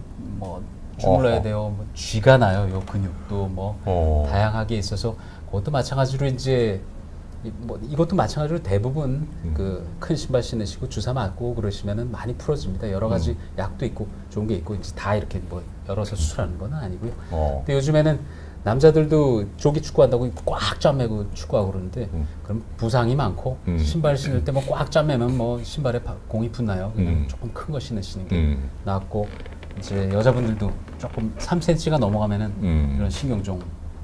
주물러야 돼요. 뭐 쥐가 나요. 요 근육도 뭐 다양하게 있어서 그것도 마찬가지로 이제 뭐 이것도 마찬가지로 대부분 그 큰 신발 신으시고 주사 맞고 그러시면은 많이 풀어집니다. 여러 가지 약도 있고 좋은 게 있고 이제 다 이렇게 뭐 열어서 수술하는 건 아니고요. 근데 요즘에는 남자들도 조기 축구한다고 꽉 짜매고 축구하고 그러는데 그럼 부상이 많고 신발 신을 때 뭐 꽉 짜매면 뭐 신발에 공이 붙나요? 그냥 조금 큰 거 신으시는 게 낫고 이제 여자분들도 조금 3cm가 넘어가면은 이런 신경종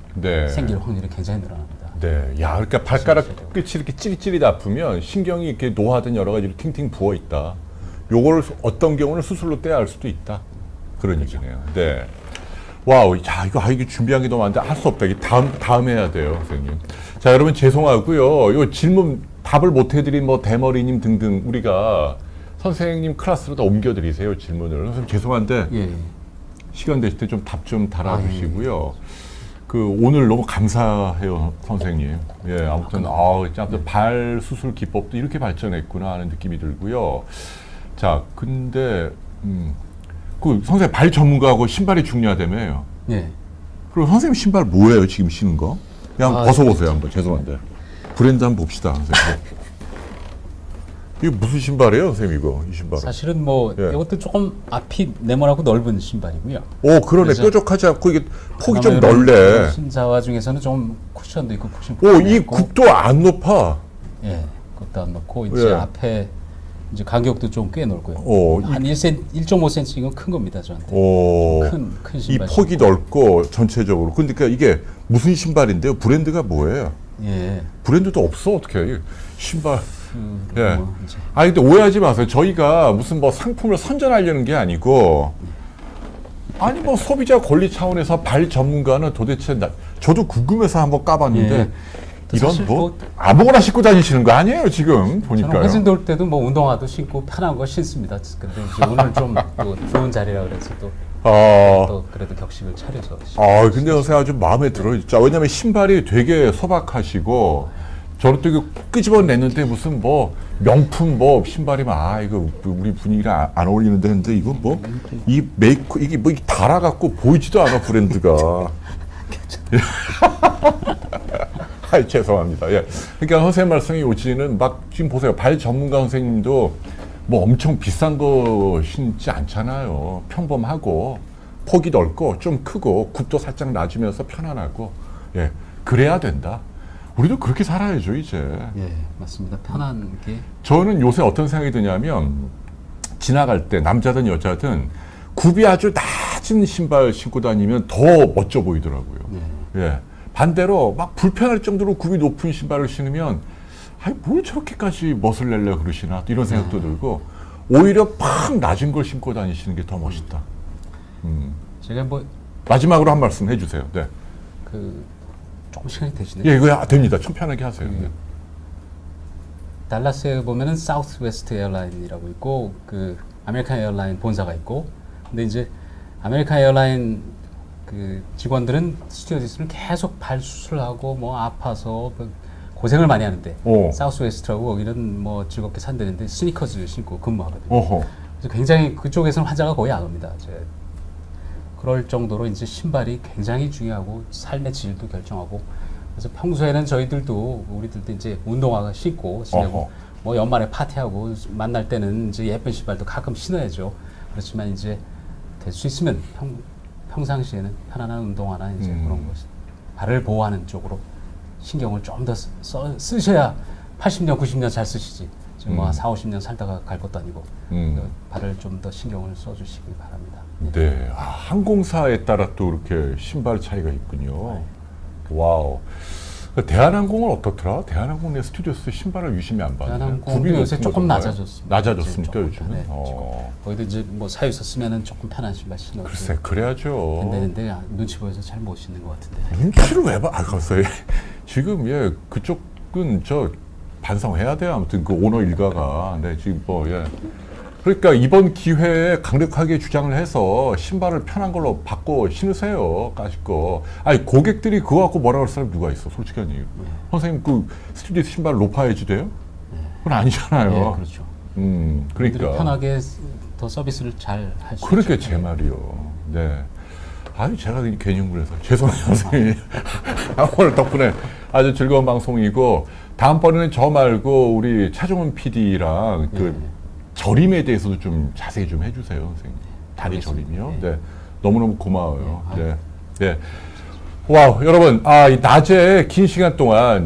생길 확률이 굉장히 늘어납니다. 네, 그러니까 발가락 끝이 이렇게 찌릿찌릿 아프면 신경이 이렇게 노화든 여러 가지로 팅팅 부어 있다. 요걸 어떤 경우는 수술로 떼야 할 수도 있다. 그런 얘기네요. 네. 와우, 이거 준비한 게 너무 많은데 할 수 없다. 이게 다음 해야 돼요, 선생님. 자, 여러분 죄송하고요. 요 질문 답을 못 해드린 뭐 대머리님 등등 우리가 선생님 클래스로 다 옮겨드리세요, 질문을. 선생님 죄송한데 예. 시간 되실 때 좀 답 좀 달아주시고요. 그 오늘 너무 감사해요, 선생님. 예, 아무튼 아무튼 발 수술 기법도 이렇게 발전했구나 하는 느낌이 들고요. 자, 근데 그 선생님 발 전문가하고 신발이 중요하다며요. 예. 그리고 선생님 신발 뭐예요, 지금 신은 거? 그냥 벗어보세요, 한번. 죄송한데 브랜드 한번 봅시다, 선생님. 이거 무슨 신발이에요, 선생님 이거? 이 신발. 사실은 뭐 예. 이것도 조금 앞이 네모나고 넓은 신발이고요. 오, 그러네. 그래서 뾰족하지 않고 이게 폭이 좀 그나마 이런 넓네. 신사화 중에서는 좀 쿠션도 있고 오, 이 굽도 안 높아. 예, 그것도 안 넣고 이제 예. 앞에 이제 간격도 좀 꽤 넓고요. 오, 한 1.5cm 이건 큰 겁니다, 저한테. 오, 큰 이 신발. 폭이 넓고 전체적으로. 그러니까 이게 무슨 신발인데요? 브랜드가 뭐예요? 예. 브랜드도 없어, 어떻게? 신발. 예. 뭐 이제 아니 근데 오해하지 마세요. 저희가 무슨 뭐 상품을 선전하려는 게 아니고, 아니 뭐 소비자 권리 차원에서 발 전문가는 도대체 저도 궁금해서 한번 까봤는데 예. 이런 사실 뭐 아무거나 신고 다니시는 거 아니에요 지금 저는 보니까요. 회진 돌 때도 뭐 운동화도 신고 편한 거 신습니다. 근데 이제 오늘 좀 또 좋은 자리라 그래서 또 그래도 격식을 차려서. 근데 선생님 아주 마음에 들어요. 진짜. 왜냐면 신발이 되게 소박하시고, 저는 또 이거 끄집어냈는데 무슨 뭐 명품 뭐 신발이면 이거 우리 분위기랑 안 어울리는데 했는데 이거 뭐 이 메이커 이게 뭐 달아갖고 보이지도 않아 브랜드가. 죄송합니다. 예. 그러니까 선생님 말씀이 오지는 막 지금 보세요. 발 전문가 선생님도 뭐 엄청 비싼 거 신지 않잖아요. 평범하고 폭이 넓고 좀 크고 굽도 살짝 낮으면서 편안하고, 예, 그래야 된다. 우리도 그렇게 살아야죠 이제. 예, 맞습니다. 편한 게. 저는 요새 어떤 생각이 드냐면 지나갈 때 남자든 여자든 굽이 아주 낮은 신발 신고 다니면 더 멋져 보이더라고요. 예. 반대로 막 불편할 정도로 굽이 높은 신발을 신으면 뭘 저렇게까지 멋을 내려 그러시나 이런 생각도 들고, 오히려 팍 낮은 걸 신고 다니시는 게 더 멋있다. 제가 뭐 마지막으로 한 말씀 해주세요. 네. 조금 시간이 되시네요. 예, 이거 됩니다. 좀 편하게 하세요. 네. 달라스에 보면은 사우스웨스트 에어라인이라고 있고 그 아메리칸 에어라인 본사가 있고, 근데 이제 아메리칸 에어라인 그 직원들은 스튜어디스는 계속 발 수술하고 뭐 아파서 고생을 많이 하는데, 사우스웨스트라고 거기는 뭐 즐겁게 산다는데 스니커즈 신고 근무하거든요. 그래서 굉장히 그쪽에서는 환자가 거의 안 옵니다. 그럴 정도로 이제 신발이 굉장히 중요하고 삶의 질도 결정하고, 그래서 평소에는 우리들도 이제 운동화 신고 지내고, 뭐 연말에 파티하고 만날 때는 이제 예쁜 신발도 가끔 신어야죠. 그렇지만 이제 될 수 있으면 평상시에는 편안한 운동화나 이제 그런 것, 발을 보호하는 쪽으로 신경을 좀 더 쓰셔야 80년, 90년 잘 쓰시지. 지금 뭐 4, 50년 살다가 갈 것도 아니고, 발을 좀 더 신경을 써주시기 바랍니다. 네, 항공사에 따라 또 이렇게 신발 차이가 있군요. 와우. 대한항공은 어떻더라? 대한항공 내 스튜디오에서 신발을 유심히 안 봤는데. 대한항공도 요새 조금 낮아졌습니다. 낮아졌습니까 요즘은? 네, 거기도 이제 뭐 사유 있었으면은 조금 편한 신발 신어도. 글쎄, 그래야죠. 되는데 눈치 보여서 잘 못 신는 것 같은데. 눈치를 왜 봐? 글쎄, 지금 그쪽은 반성해야 돼요. 아무튼 그 오너 일가가. 네, 지금 그러니까 이번 기회에 강력하게 주장을 해서 신발을 편한 걸로 바꿔 신으세요. 까짓거. 고객들이 그거 갖고 뭐라고 할 사람 누가 있어? 솔직히 아니에요. 선생님 그 스튜디오 신발 높아야지 돼요? 그건 아니잖아요. 네, 그렇죠. 그러니까 편하게 더 서비스를 잘 할 수 있죠. 그렇게 제 말이요. 네. 제가 괜히 흥분해서 죄송해요, 선생님. 오늘 덕분에 아주 즐거운 방송이고, 다음번에는 저 말고 우리 차종훈 PD랑 저림에 대해서도 좀 자세히 좀 해주세요, 선생님. 다리 저림이요. 네. 너무너무 고마워요. 네. 네. 와우, 여러분, 이 낮에 긴 시간 동안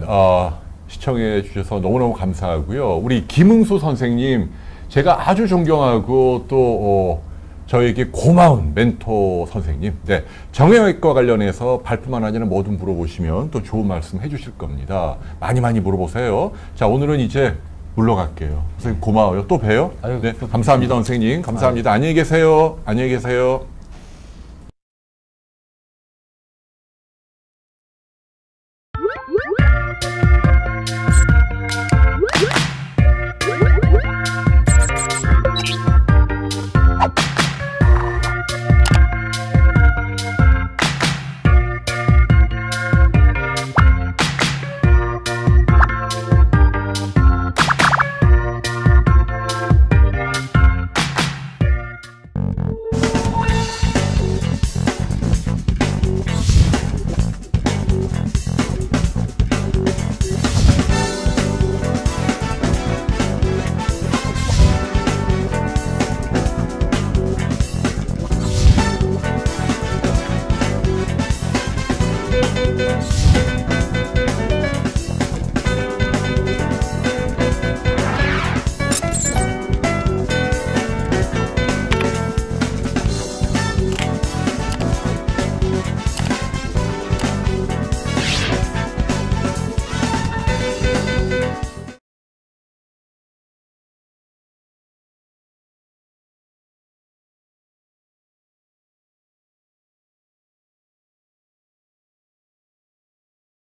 시청해 주셔서 너무너무 감사하고요. 우리 김응수 선생님, 제가 아주 존경하고 또 저에게 고마운 멘토 선생님. 네. 정형외과 관련해서 발표만 아니라 뭐든 물어보시면 또 좋은 말씀 해주실 겁니다. 많이 물어보세요. 자, 오늘은 이제 물러갈게요. 선생님 고마워요. 또 봬요. 네, 감사합니다, 선생님. 감사합니다. 안녕히 계세요. 안녕히 계세요.